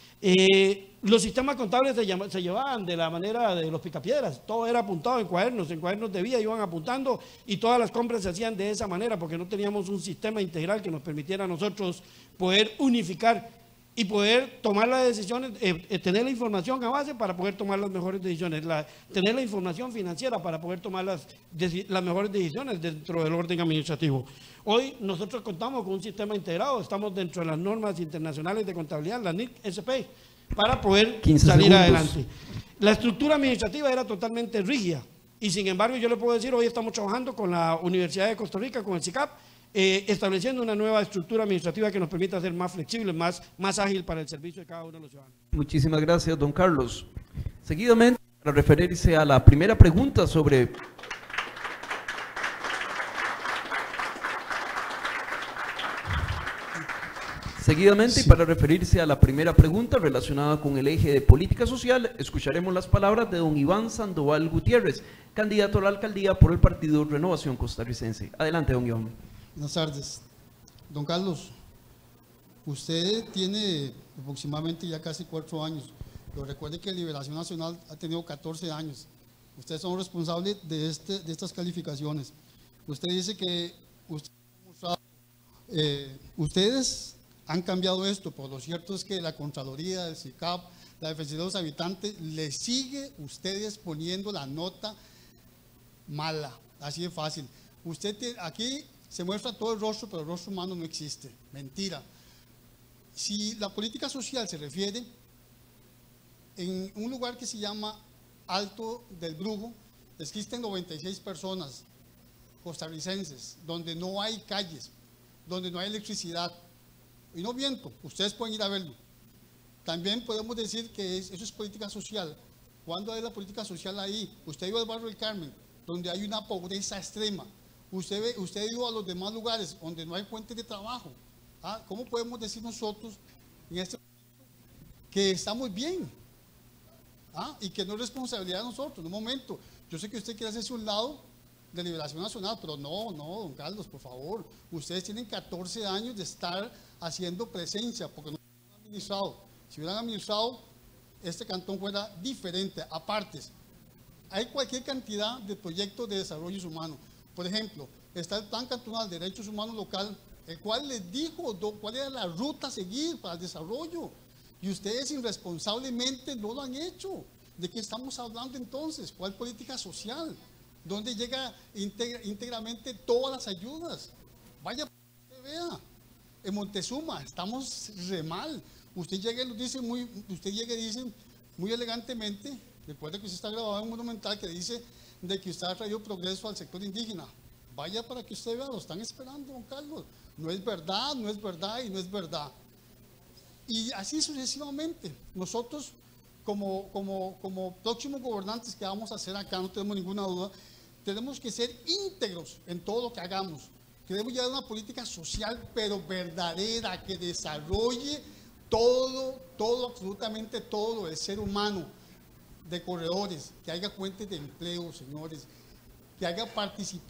Eh, los sistemas contables se, llama, se llevaban de la manera de los picapiedras, todo era apuntado en cuadernos, en cuadernos de vía iban apuntando y todas las compras se hacían de esa manera porque no teníamos un sistema integral que nos permitiera a nosotros poder unificar y poder tomar las decisiones, eh, eh, tener la información a base para poder tomar las mejores decisiones, la, tener la información financiera para poder tomar las, las mejores decisiones dentro del orden administrativo. Hoy nosotros contamos con un sistema integrado, estamos dentro de las normas internacionales de contabilidad, la N I C S P, para poder salir adelante. La estructura administrativa era totalmente rígida y sin embargo yo le puedo decir, hoy estamos trabajando con la Universidad de Costa Rica, con el C I C A P, eh, estableciendo una nueva estructura administrativa que nos permita ser más flexible, más, más ágil para el servicio de cada uno de los ciudadanos. Muchísimas gracias, don Carlos. Seguidamente, para referirse a la primera pregunta sobre... Seguidamente, sí. Para referirse a la primera pregunta relacionada con el eje de política social, escucharemos las palabras de don Iván Sandoval Gutiérrez, candidato a la alcaldía por el partido Renovación Costarricense. Adelante, don Iván. Buenas tardes. Don Carlos, usted tiene aproximadamente ya casi cuatro años, pero recuerde que Liberación Nacional ha tenido catorce años. Ustedes son responsables de, este, de estas calificaciones. Usted dice que usted, eh, ustedes... han cambiado esto, pero lo cierto es que la Contraloría, el C I C A P, la Defensoría de los Habitantes, le sigue ustedes poniendo la nota mala, así de fácil. Usted tiene, aquí se muestra todo el rostro, pero el rostro humano no existe, mentira. Si la política social se refiere, en un lugar que se llama Alto del Brujo, existen noventa y seis personas costarricenses, donde no hay calles, donde no hay electricidad, y no miento, ustedes pueden ir a verlo. También podemos decir que es, eso es política social. ¿Cuándo hay la política social ahí? Usted iba al barrio del Carmen, donde hay una pobreza extrema. Usted, ve, usted iba a los demás lugares donde no hay fuentes de trabajo. ¿Ah? ¿Cómo podemos decir nosotros en este momento que estamos bien? ¿Ah? Y que no es responsabilidad de nosotros. En un momento, yo sé que usted quiere hacerse un lado de Liberación Nacional, pero no, no, don Carlos, por favor. Ustedes tienen catorce años de estar haciendo presencia, porque no han administrado. Si hubieran administrado, este cantón fuera diferente, aparte. Hay cualquier cantidad de proyectos de desarrollo humano. Por ejemplo, está el Plan Cantonal de Derechos Humanos Local, el cual les dijo do, cuál era la ruta a seguir para el desarrollo. Y ustedes irresponsablemente no lo han hecho. ¿De qué estamos hablando entonces? ¿Cuál política social? ¿Dónde llega íntegra, íntegramente todas las ayudas? Vaya, usted vea. En Montezuma estamos re mal. Usted llega y lo dice muy, usted llega y dice muy elegantemente, recuerde que usted está grabado en un monumental que dice de que usted ha traído progreso al sector indígena. Vaya para que usted vea, lo están esperando, don Carlos. No es verdad, no es verdad y no es verdad. Y así sucesivamente. Nosotros, como, como, como próximos gobernantes que vamos a hacer acá, no tenemos ninguna duda, tenemos que ser íntegros en todo lo que hagamos. Queremos llevar una política social, pero verdadera, que desarrolle todo, todo, absolutamente todo el ser humano, de corredores, que haya fuentes de empleo, señores, que haya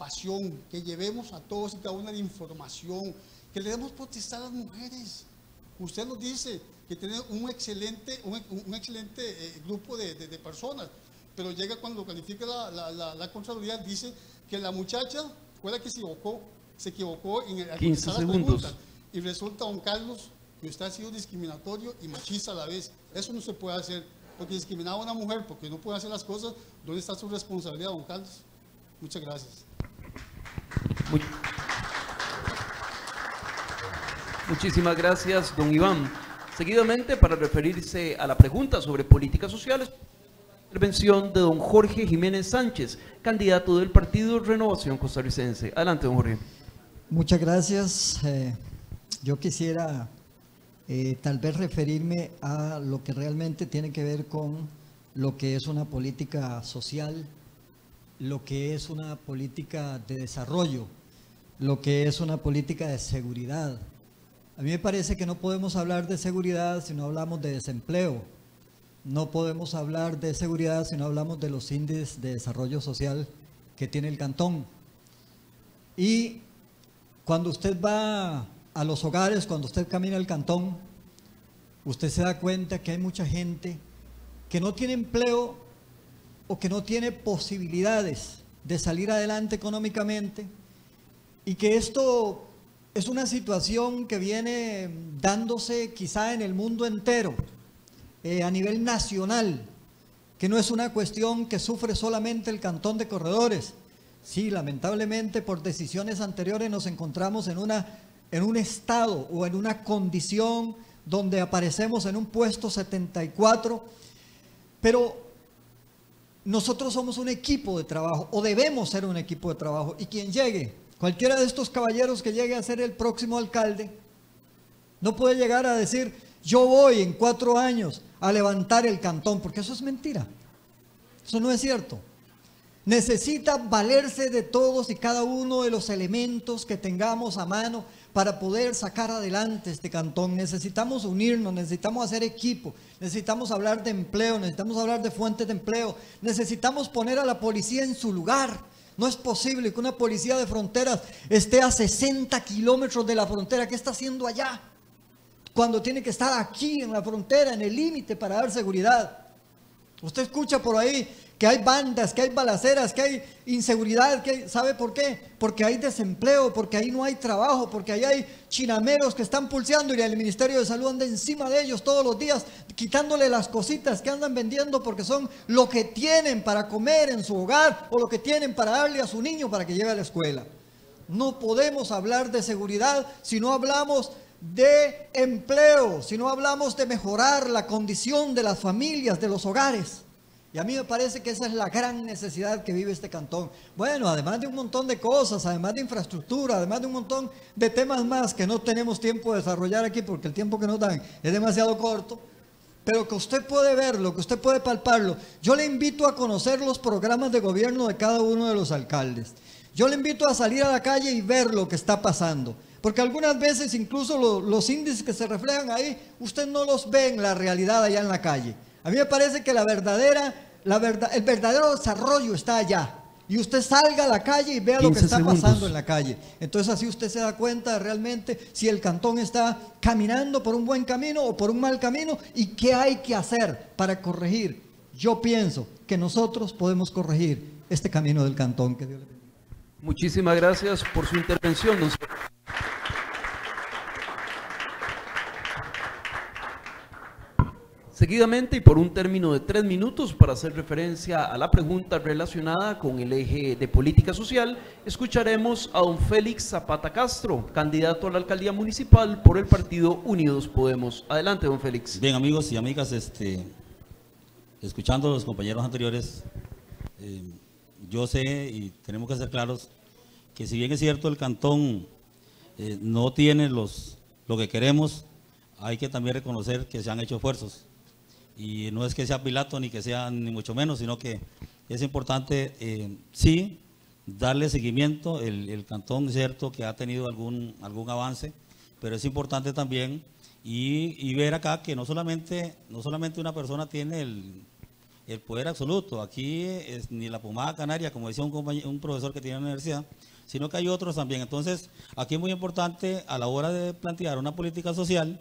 participación, que llevemos a todos y cada una la información, que le demos potestad a las mujeres. Usted nos dice que tiene un excelente, un, un excelente eh, grupo de, de, de personas, pero llega cuando califica la, la, la, la Contraloría, dice que la muchacha fue la que se equivocó, se equivocó en el quince segundos. Y resulta, don Carlos, que usted ha sido discriminatorio y machista a la vez. Eso no se puede hacer, porque discriminar a una mujer porque no puede hacer las cosas, ¿dónde está su responsabilidad, don Carlos? Muchas gracias. Muy... Muchísimas gracias, don Iván. Seguidamente, para referirse a la pregunta sobre políticas sociales, intervención de don Jorge Jiménez Sánchez, candidato del Partido Renovación Costarricense. Adelante, don Jorge. Muchas gracias. Eh, yo quisiera eh, tal vez referirme a lo que realmente tiene que ver con lo que es una política social, lo que es una política de desarrollo, lo que es una política de seguridad. A mí me parece que no podemos hablar de seguridad si no hablamos de desempleo. No podemos hablar de seguridad si no hablamos de los índices de desarrollo social que tiene el cantón. Y cuando usted va a los hogares, cuando usted camina el cantón, usted se da cuenta que hay mucha gente que no tiene empleo o que no tiene posibilidades de salir adelante económicamente, y que esto es una situación que viene dándose quizá en el mundo entero, eh, a nivel nacional, que no es una cuestión que sufre solamente el Cantón de Corredores. Sí, lamentablemente por decisiones anteriores nos encontramos en, una, en un estado o en una condición donde aparecemos en un puesto setenta y cuatro, pero nosotros somos un equipo de trabajo, o debemos ser un equipo de trabajo, y quien llegue, cualquiera de estos caballeros que llegue a ser el próximo alcalde, no puede llegar a decir, yo voy en cuatro años a levantar el cantón, porque eso es mentira, eso no es cierto. Necesita valerse de todos y cada uno de los elementos que tengamos a mano para poder sacar adelante este cantón. Necesitamos unirnos, necesitamos hacer equipo, necesitamos hablar de empleo, necesitamos hablar de fuentes de empleo, necesitamos poner a la policía en su lugar. No es posible que una policía de fronteras esté a sesenta kilómetros de la frontera. ¿Qué está haciendo allá? Cuando tiene que estar aquí en la frontera, en el límite, para dar seguridad. Usted escucha por ahí que hay bandas, que hay balaceras, que hay inseguridad, que hay, ¿sabe por qué? Porque hay desempleo, porque ahí no hay trabajo, porque ahí hay chinameros que están pulseando y el Ministerio de Salud anda encima de ellos todos los días, quitándole las cositas que andan vendiendo porque son lo que tienen para comer en su hogar o lo que tienen para darle a su niño para que lleve a la escuela. No podemos hablar de seguridad si no hablamos de empleo, si no hablamos de mejorar la condición de las familias, de los hogares. Y a mí me parece que esa es la gran necesidad que vive este cantón. Bueno, además de un montón de cosas, además de infraestructura, además de un montón de temas más que no tenemos tiempo de desarrollar aquí porque el tiempo que nos dan es demasiado corto, pero que usted puede verlo, que usted puede palparlo. Yo le invito a conocer los programas de gobierno de cada uno de los alcaldes. Yo le invito a salir a la calle y ver lo que está pasando. Porque algunas veces incluso lo, los índices que se reflejan ahí, usted no los ve en la realidad allá en la calle. A mí me parece que la verdadera, la verdad, el verdadero desarrollo está allá. Y usted salga a la calle y vea lo que está segundos. pasando en la calle. Entonces así usted se da cuenta realmente si el cantón está caminando por un buen camino o por un mal camino y qué hay que hacer para corregir. Yo pienso que nosotros podemos corregir este camino del cantón. Que Dios le bendiga. Muchísimas gracias por su intervención, don Sergio. Seguidamente, y por un término de tres minutos, para hacer referencia a la pregunta relacionada con el eje de política social, escucharemos a don Félix Zapata Castro, candidato a la alcaldía municipal por el partido Unidos Podemos. Adelante, don Félix. Bien, amigos y amigas, este, escuchando a los compañeros anteriores, eh, yo sé y tenemos que ser claros que si bien es cierto el cantón eh, no tiene los, lo que queremos, hay que también reconocer que se han hecho esfuerzos. Y no es que sea Pilato ni que sea ni mucho menos, sino que es importante eh, sí darle seguimiento. El, el cantón es cierto que ha tenido algún, algún avance, pero es importante también y, y ver acá que no solamente, no solamente una persona tiene el, el poder absoluto. Aquí es ni la pomada canaria, como decía un, un profesor que tiene en la universidad, sino que hay otros también. Entonces aquí es muy importante a la hora de plantear una política social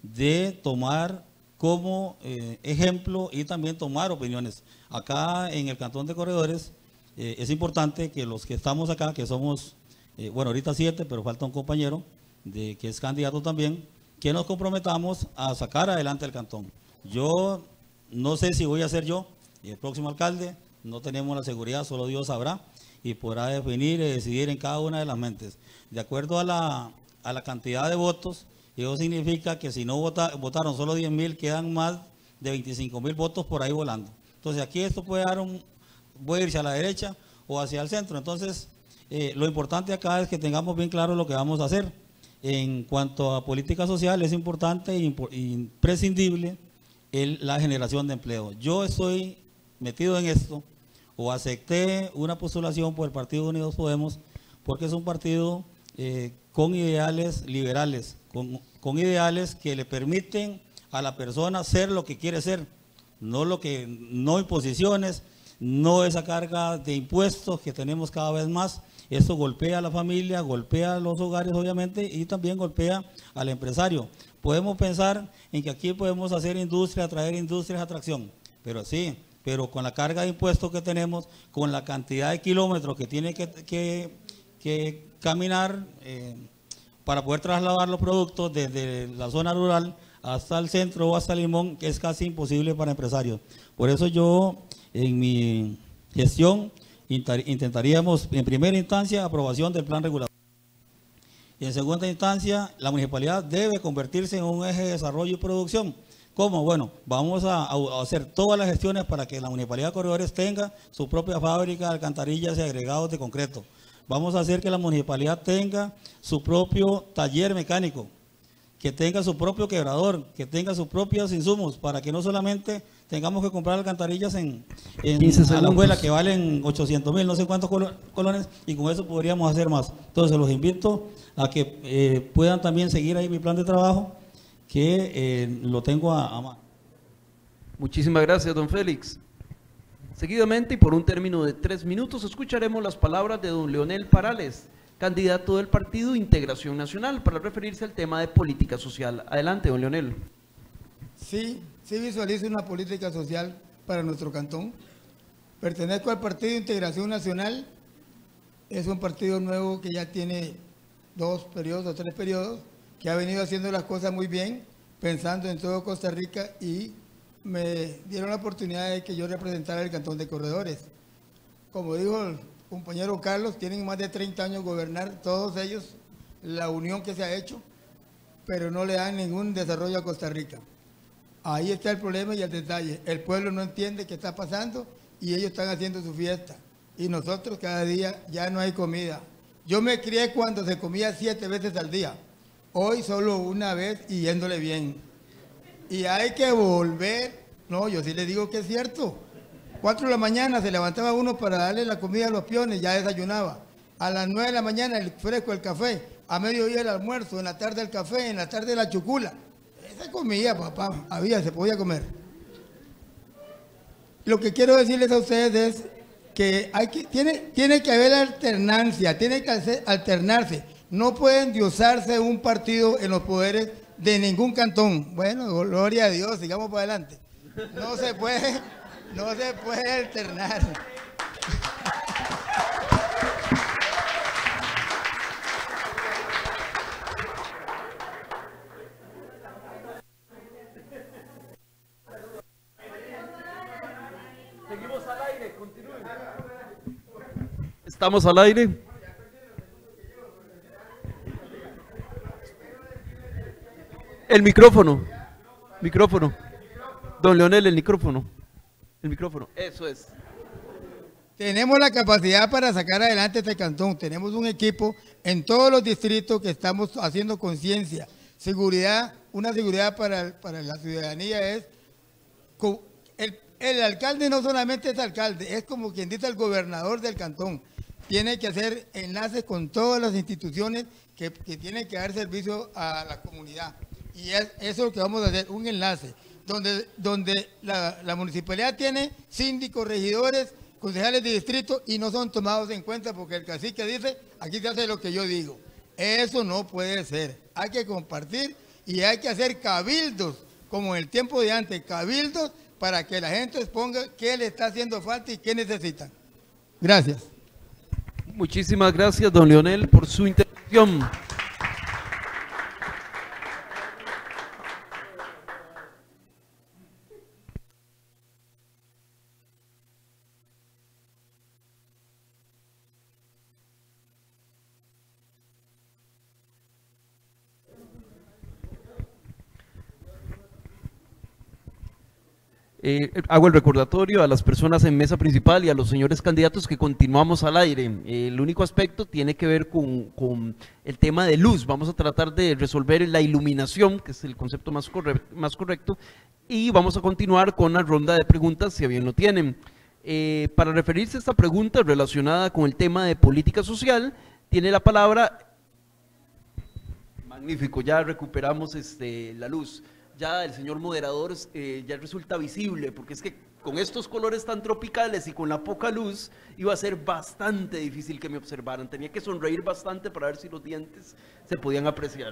de tomar como eh, ejemplo y también tomar opiniones. Acá en el Cantón de Corredores eh, es importante que los que estamos acá, que somos, eh, bueno, ahorita siete, pero falta un compañero de, que es candidato también, que nos comprometamos a sacar adelante el cantón. Yo no sé si voy a ser yo el próximo alcalde, no tenemos la seguridad, solo Dios sabrá y podrá definir y decidir en cada una de las mentes. De acuerdo a la, a la cantidad de votos, eso significa que si no vota, votaron solo diez mil, quedan más de veinticinco mil votos por ahí volando. Entonces aquí esto puede dar un, puede irse a la derecha o hacia el centro. Entonces eh, lo importante acá es que tengamos bien claro lo que vamos a hacer. En cuanto a política social, es importante e imprescindible el, la generación de empleo. Yo estoy metido en esto, o acepté una postulación por el Partido Unidos Podemos, porque es un partido eh, con ideales liberales, con, con ideales que le permiten a la persona ser lo que quiere ser, no lo que, no imposiciones, no esa carga de impuestos que tenemos cada vez más. Eso golpea a la familia, golpea a los hogares obviamente y también golpea al empresario. Podemos pensar en que aquí podemos hacer industria, atraer industrias, atracción, pero sí, pero con la carga de impuestos que tenemos, con la cantidad de kilómetros que tiene que, que, que caminar eh, para poder trasladar los productos desde la zona rural hasta el centro o hasta Limón, que es casi imposible para empresarios. Por eso yo en mi gestión intentaríamos en primera instancia aprobación del plan regulador. Y en segunda instancia, la municipalidad debe convertirse en un eje de desarrollo y producción. ¿Cómo? Bueno, vamos a, a hacer todas las gestiones para que la Municipalidad de Corredores tenga su propia fábrica de alcantarillas y agregados de concreto. Vamos a hacer que la municipalidad tenga su propio taller mecánico, que tenga su propio quebrador, que tenga sus propios insumos, para que no solamente tengamos que comprar alcantarillas en, en a la abuela que valen ochocientos mil, no sé cuántos colones, y con eso podríamos hacer más. Entonces los invito a que eh, puedan también seguir ahí mi plan de trabajo, que eh, lo tengo a, a mano. Muchísimas gracias, don Félix. Seguidamente y por un término de tres minutos escucharemos las palabras de don Leonel Parales, candidato del Partido Integración Nacional, para referirse al tema de política social. Adelante, don Leonel. Sí, sí visualizo una política social para nuestro cantón. Pertenezco al Partido Integración Nacional. Es un partido nuevo que ya tiene dos periodos o tres periodos, que ha venido haciendo las cosas muy bien, pensando en todo Costa Rica, y me dieron la oportunidad de que yo representara el Cantón de Corredores. Como dijo el compañero Carlos, tienen más de treinta años gobernar todos ellos, la unión que se ha hecho, pero no le dan ningún desarrollo a Costa Rica. Ahí está el problema y el detalle. El pueblo no entiende qué está pasando y ellos están haciendo su fiesta. Y nosotros cada día ya no hay comida. Yo me crié cuando se comía siete veces al día. Hoy solo una vez y yéndole bien. Y hay que volver. No, yo sí le digo que es cierto. Cuatro de la mañana se levantaba uno para darle la comida a los peones, ya desayunaba. A las nueve de la mañana el fresco, el café. A mediodía el almuerzo, en la tarde el café, en la tarde la chucula. Esa comida, papá, había, se podía comer. Lo que quiero decirles a ustedes es que, hay que tiene, tiene que haber alternancia, tiene que hacer, alternarse. No pueden diosarse un partido en los poderes de ningún cantón. Bueno, gloria a Dios, sigamos para adelante. No se puede, no se puede alternar. Seguimos al aire, continúen. Estamos al aire. El micrófono, micrófono. Don Leonel, el micrófono. El micrófono, eso es. Tenemos la capacidad para sacar adelante este cantón. Tenemos un equipo en todos los distritos que estamos haciendo conciencia. Seguridad, una seguridad para, para la ciudadanía es... El, el alcalde no solamente es alcalde, es como quien dice el gobernador del cantón. Tiene que hacer enlaces con todas las instituciones que, que tienen que dar servicio a la comunidad. Y es, eso es lo que vamos a hacer, un enlace, donde, donde la, la municipalidad tiene síndicos, regidores, concejales de distrito y no son tomados en cuenta porque el cacique dice, aquí se hace lo que yo digo. Eso no puede ser. Hay que compartir y hay que hacer cabildos, como en el tiempo de antes, cabildos para que la gente exponga qué le está haciendo falta y qué necesitan. Gracias. Muchísimas gracias, don Leonel, por su intervención. Eh, hago el recordatorio a las personas en mesa principal y a los señores candidatos que continuamos al aire. Eh, el único aspecto tiene que ver con, con el tema de luz. Vamos a tratar de resolver la iluminación, que es el concepto más, corre más correcto, y vamos a continuar con la ronda de preguntas, si bien lo tienen. Eh, para referirse a esta pregunta relacionada con el tema de política social, tiene la palabra... Magnífico, ya recuperamos este, la luz. Ya el señor moderador eh, ya resulta visible, porque es que con estos colores tan tropicales y con la poca luz iba a ser bastante difícil que me observaran. Tenía que sonreír bastante para ver si los dientes se podían apreciar.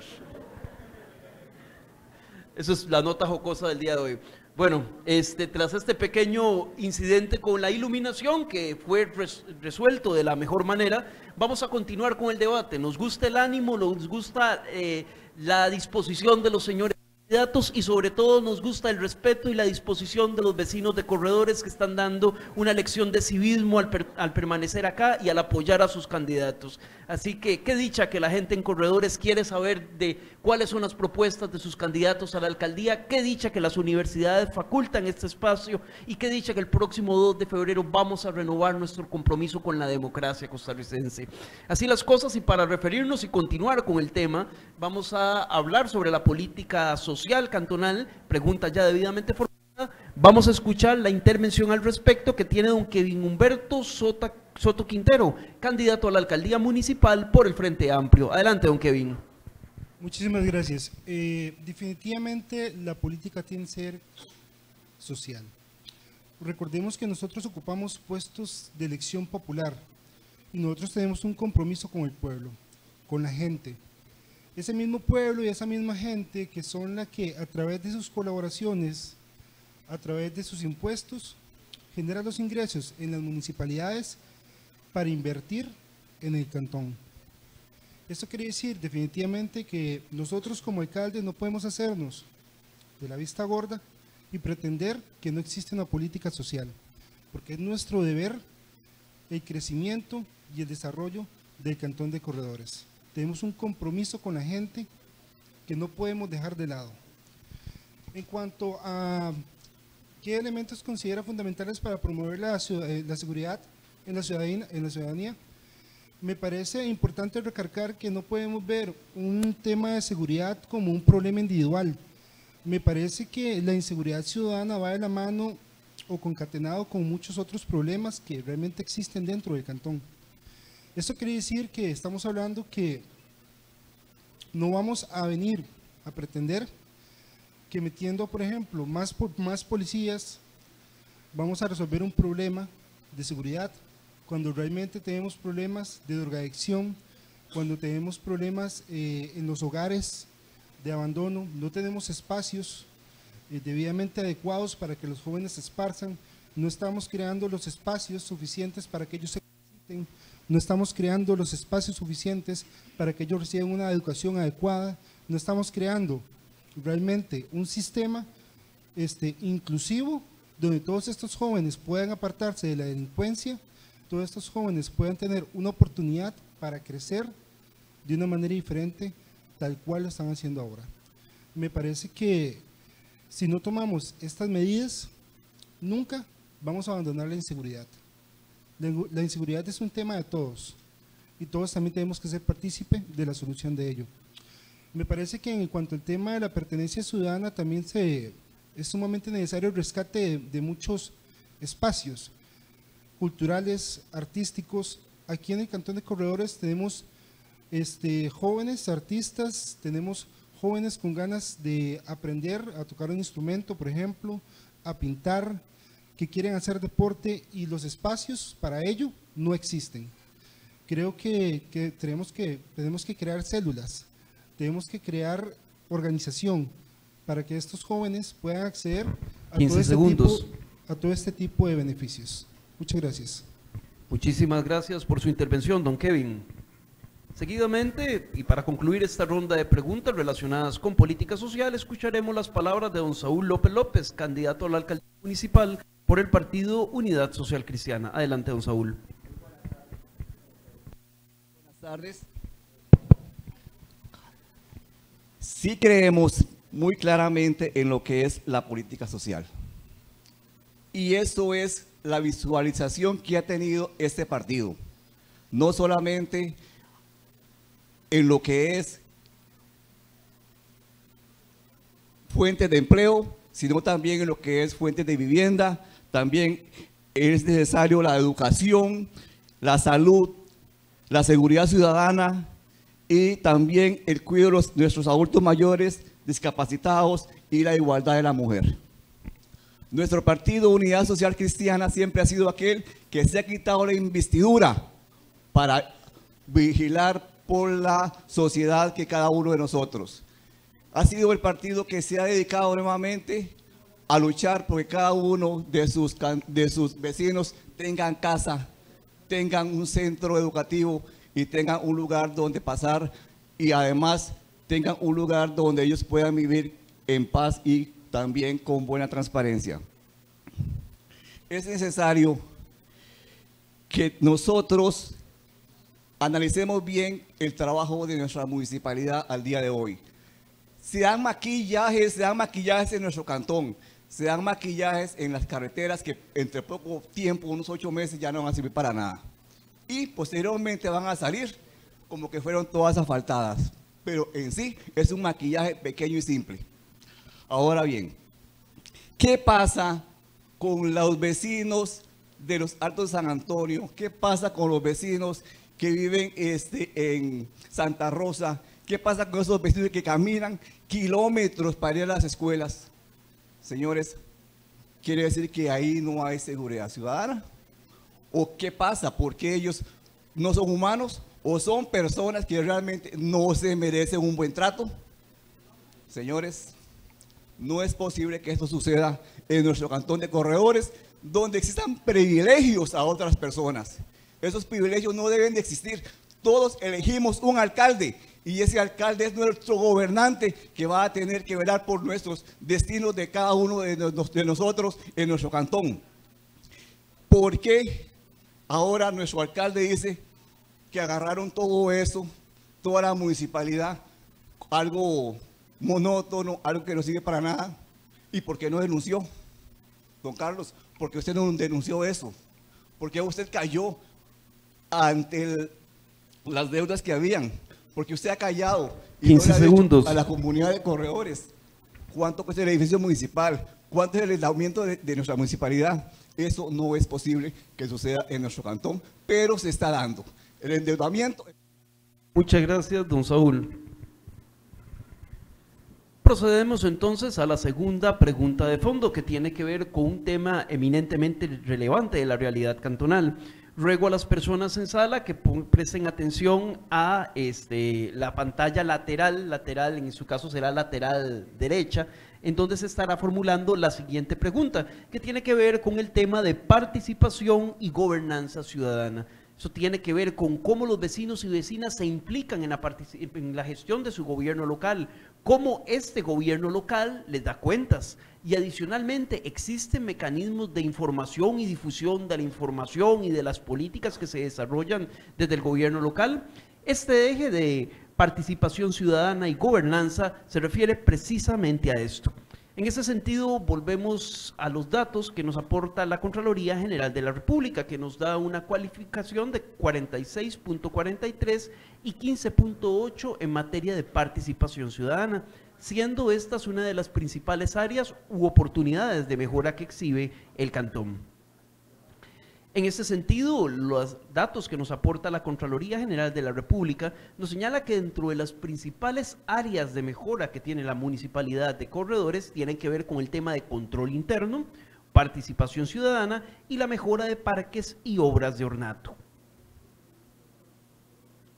Eso es la nota jocosa del día de hoy. Bueno, este, tras este pequeño incidente con la iluminación que fue res, resuelto de la mejor manera, vamos a continuar con el debate. Nos gusta el ánimo, nos gusta eh, la disposición de los señores candidatos y sobre todo nos gusta el respeto y la disposición de los vecinos de Corredores que están dando una lección de civismo al, per, al permanecer acá y al apoyar a sus candidatos. Así que qué dicha que la gente en Corredores quiere saber de cuáles son las propuestas de sus candidatos a la alcaldía, qué dicha que las universidades facultan este espacio y qué dicha que el próximo dos de febrero vamos a renovar nuestro compromiso con la democracia costarricense. Así las cosas, y para referirnos y continuar con el tema, vamos a hablar sobre la política social cantonal, pregunta ya debidamente formulada. Vamos a escuchar la intervención al respecto que tiene don Kevin Humberto Sota, Soto Quintero, candidato a la alcaldía municipal por el Frente Amplio. Adelante, don Kevin. Muchísimas gracias. Eh, definitivamente la política tiene que ser social. Recordemos que nosotros ocupamos puestos de elección popular y nosotros tenemos un compromiso con el pueblo, con la gente. Ese mismo pueblo y esa misma gente que son la que a través de sus colaboraciones, a través de sus impuestos, genera los ingresos en las municipalidades para invertir en el cantón. Esto quiere decir definitivamente que nosotros como alcaldes no podemos hacernos de la vista gorda y pretender que no existe una política social, porque es nuestro deber el crecimiento y el desarrollo del cantón de Corredores. Tenemos un compromiso con la gente que no podemos dejar de lado. En cuanto a qué elementos considera fundamentales para promover la, la seguridad en la, ciudadanía, en la ciudadanía, me parece importante recargar que no podemos ver un tema de seguridad como un problema individual. Me parece que la inseguridad ciudadana va de la mano o concatenado con muchos otros problemas que realmente existen dentro del cantón. Esto quiere decir que estamos hablando que no vamos a venir a pretender que metiendo, por ejemplo, más, más policías, vamos a resolver un problema de seguridad, cuando realmente tenemos problemas de drogadicción, cuando tenemos problemas eh, en los hogares de abandono, no tenemos espacios eh, debidamente adecuados para que los jóvenes se esparzan, no estamos creando los espacios suficientes para que ellos se capaciten, no estamos creando los espacios suficientes para que ellos reciban una educación adecuada, no estamos creando realmente un sistema este, inclusivo donde todos estos jóvenes puedan apartarse de la delincuencia, todos estos jóvenes puedan tener una oportunidad para crecer de una manera diferente, tal cual lo están haciendo ahora. Me parece que si no tomamos estas medidas, nunca vamos a abandonar la inseguridad. La, la inseguridad es un tema de todos y todos también tenemos que ser partícipes de la solución de ello. Me parece que en cuanto al tema de la pertenencia ciudadana también se, es sumamente necesario el rescate de, de muchos espacios culturales, artísticos. Aquí en el Cantón de Corredores tenemos este, jóvenes artistas, tenemos jóvenes con ganas de aprender a tocar un instrumento, por ejemplo, a pintar, que quieren hacer deporte y los espacios para ello no existen. Creo que, que, tenemos, que tenemos que crear células, tenemos que crear organización para que estos jóvenes puedan acceder a, quince todo este, segundos. tipo, a todo este tipo de beneficios. Muchas gracias. Muchísimas gracias por su intervención, don Kevin. Seguidamente, y para concluir esta ronda de preguntas relacionadas con política social, escucharemos las palabras de don Saúl López López, candidato a la alcaldía municipal por el partido Unidad Social Cristiana. Adelante, don Saúl. Buenas tardes. Sí creemos muy claramente en lo que es la política social. Y eso es la visualización que ha tenido este partido. No solamente en lo que es fuentes de empleo, sino también en lo que es fuentes de vivienda. También es necesario la educación, la salud, la seguridad ciudadana y también el cuidado de los, nuestros adultos mayores, discapacitados y la igualdad de la mujer. Nuestro partido Unidad Social Cristiana siempre ha sido aquel que se ha quitado la investidura para vigilar por la sociedad que cada uno de nosotros. Ha sido el partido que se ha dedicado nuevamente a luchar porque cada uno de sus, de sus vecinos tengan casa, tengan un centro educativo y tengan un lugar donde pasar y además tengan un lugar donde ellos puedan vivir en paz y también con buena transparencia. Es necesario que nosotros analicemos bien el trabajo de nuestra municipalidad al día de hoy. Se dan maquillajes, se dan maquillajes en nuestro cantón, se dan maquillajes en las carreteras que entre poco tiempo, unos ocho meses, ya no van a servir para nada. Y posteriormente van a salir como que fueron todas asfaltadas. Pero en sí es un maquillaje pequeño y simple. Ahora bien, ¿qué pasa con los vecinos de los Altos de San Antonio? ¿Qué pasa con los vecinos que viven este, en Santa Rosa? ¿Qué pasa con esos vecinos que caminan kilómetros para ir a las escuelas? Señores, ¿quiere decir que ahí no hay seguridad ciudadana? ¿O qué pasa? ¿Por qué ellos no son humanos? ¿O son personas que realmente no se merecen un buen trato? Señores, no es posible que esto suceda en nuestro cantón de Corredores, donde existan privilegios a otras personas. Esos privilegios no deben de existir. Todos elegimos un alcalde y ese alcalde es nuestro gobernante que va a tener que velar por nuestros destinos de cada uno de, nos, de nosotros en nuestro cantón. ¿Por qué ahora nuestro alcalde dice que agarraron todo eso, toda la municipalidad, algo monótono, algo que no sirve para nada? ¿Y por qué no denunció? Don Carlos, ¿por qué usted no denunció eso? ¿Por qué usted cayó ante el, las deudas que habían? Porque usted ha callado y quince segundos a la comunidad de Corredores cuánto cuesta el edificio municipal, cuánto es el endeudamiento de, de nuestra municipalidad. Eso no es posible que suceda en nuestro cantón, pero se está dando. El endeudamiento. Muchas gracias, don Saúl. Procedemos entonces a la segunda pregunta de fondo, que tiene que ver con un tema eminentemente relevante de la realidad cantonal. Ruego a las personas en sala que presten atención a este, la pantalla lateral, lateral, en su caso será lateral derecha, en donde se estará formulando la siguiente pregunta, que tiene que ver con el tema de participación y gobernanza ciudadana. Eso tiene que ver con cómo los vecinos y vecinas se implican en la, en la gestión de su gobierno local, cómo este gobierno local les da cuentas. Y adicionalmente existen mecanismos de información y difusión de la información y de las políticas que se desarrollan desde el gobierno local. Este eje de participación ciudadana y gobernanza se refiere precisamente a esto. En ese sentido, volvemos a los datos que nos aporta la Contraloría General de la República, que nos da una cualificación de cuarenta y seis punto cuarenta y tres y quince punto ocho en materia de participación ciudadana, siendo estas una de las principales áreas u oportunidades de mejora que exhibe el cantón. En ese sentido, los datos que nos aporta la Contraloría General de la República nos señala que dentro de las principales áreas de mejora que tiene la Municipalidad de Corredores tienen que ver con el tema de control interno, participación ciudadana y la mejora de parques y obras de ornato.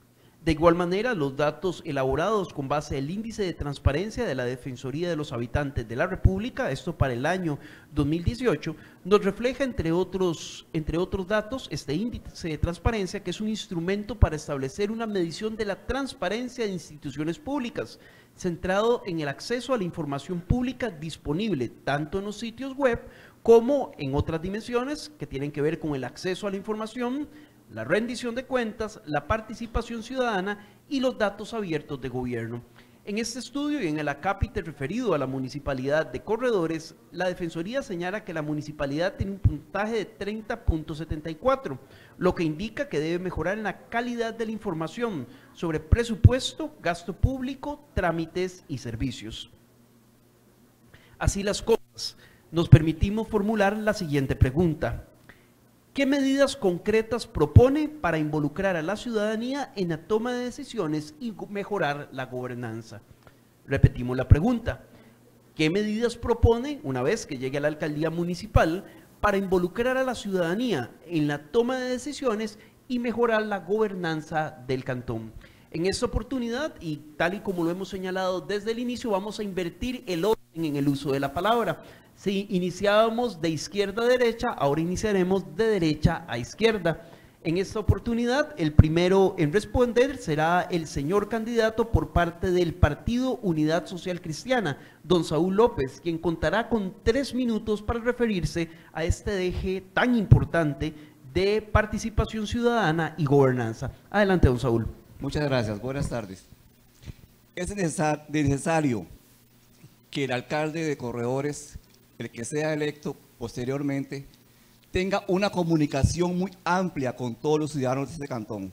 De igual manera, los datos elaborados con base al índice de transparencia de la Defensoría de los Habitantes de la República, esto para el año dos mil dieciocho, nos refleja, entre otros, entre otros datos, este índice de transparencia, que es un instrumento para establecer una medición de la transparencia de instituciones públicas, centrado en el acceso a la información pública disponible tanto en los sitios web como en otras dimensiones que tienen que ver con el acceso a la información, la rendición de cuentas, la participación ciudadana y los datos abiertos de gobierno. En este estudio y en el acápite referido a la Municipalidad de Corredores, la Defensoría señala que la municipalidad tiene un puntaje de treinta punto setenta y cuatro, lo que indica que debe mejorar en la calidad de la información sobre presupuesto, gasto público, trámites y servicios. Así las cosas, nos permitimos formular la siguiente pregunta. ¿Qué medidas concretas propone para involucrar a la ciudadanía en la toma de decisiones y mejorar la gobernanza? Repetimos la pregunta. ¿Qué medidas propone, una vez que llegue a la alcaldía municipal, para involucrar a la ciudadanía en la toma de decisiones y mejorar la gobernanza del cantón? En esta oportunidad, y tal y como lo hemos señalado desde el inicio, vamos a invertir el orden en el uso de la palabra. Si iniciábamos de izquierda a derecha, ahora iniciaremos de derecha a izquierda. En esta oportunidad, el primero en responder será el señor candidato por parte del Partido Unidad Social Cristiana, don Saúl López, quien contará con tres minutos para referirse a este eje tan importante de participación ciudadana y gobernanza. Adelante, don Saúl. Muchas gracias, buenas tardes. Es necesario que el alcalde de Corredores, el que sea electo posteriormente, tenga una comunicación muy amplia con todos los ciudadanos de este cantón.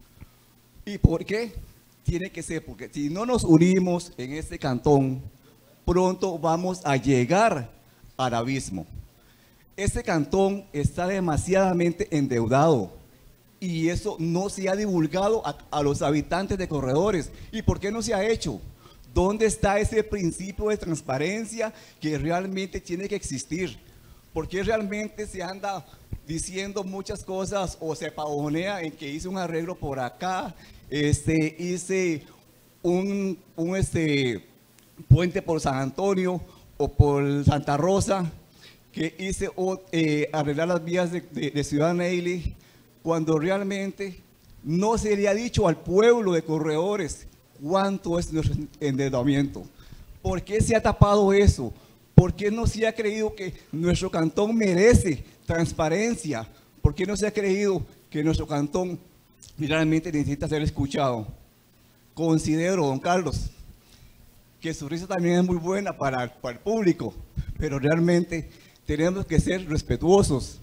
¿Y por qué? Tiene que ser, porque si no nos unimos en este cantón, pronto vamos a llegar al abismo. Este cantón está demasiadamente endeudado y eso no se ha divulgado a, a los habitantes de Corredores. ¿Y por qué no se ha hecho? ¿Dónde está ese principio de transparencia que realmente tiene que existir? ¿Por qué realmente se anda diciendo muchas cosas o se pavonea en que hice un arreglo por acá, este, hice un, un este, puente por San Antonio o por Santa Rosa, que hice o, eh, arreglar las vías de, de, de Ciudad Neyli, cuando realmente no se le ha dicho al pueblo de Corredores cuánto es nuestro endeudamiento? ¿Por qué se ha tapado eso? ¿Por qué no se ha creído que nuestro cantón merece transparencia? ¿Por qué no se ha creído que nuestro cantón realmente necesita ser escuchado? Considero, don Carlos, que su risa también es muy buena para, para el público, pero realmente tenemos que ser respetuosos.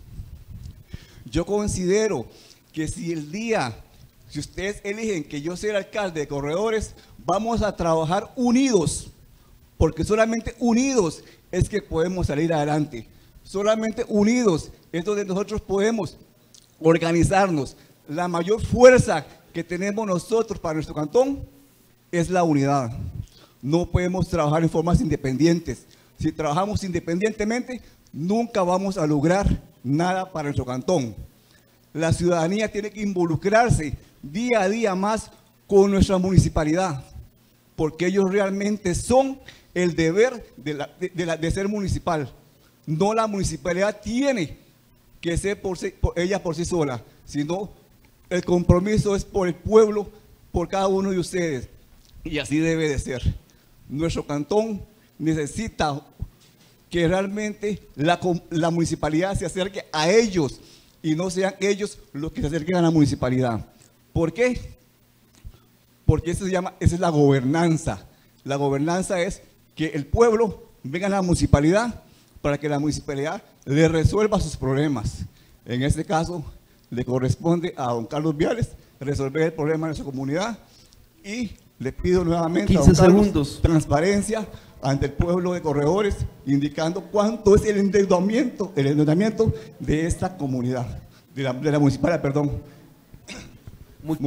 Yo considero que si el día, si ustedes eligen que yo sea el alcalde de Corredores, vamos a trabajar unidos, porque solamente unidos es que podemos salir adelante. Solamente unidos es donde nosotros podemos organizarnos. La mayor fuerza que tenemos nosotros para nuestro cantón es la unidad. No podemos trabajar en formas independientes. Si trabajamos independientemente, nunca vamos a lograr nada para nuestro cantón. La ciudadanía tiene que involucrarse día a día más con nuestra municipalidad, porque ellos realmente son el deber de, la, de, de, la, de ser municipal. No la municipalidad tiene que ser por, por ella por sí sola, sino el compromiso es por el pueblo, por cada uno de ustedes, y así debe de ser. Nuestro cantón necesita que realmente la, la municipalidad se acerque a ellos y no sean ellos los que se acerquen a la municipalidad. ¿Por qué? Porque eso se llama, esa es la gobernanza. La gobernanza es que el pueblo venga a la municipalidad para que la municipalidad le resuelva sus problemas. En este caso, le corresponde a don Carlos Viales resolver el problema de su comunidad y le pido nuevamente a don Carlos segundos. transparencia ante el pueblo de Corredores, indicando cuánto es el endeudamiento, el endeudamiento de esta comunidad, de la, de la municipalidad, perdón.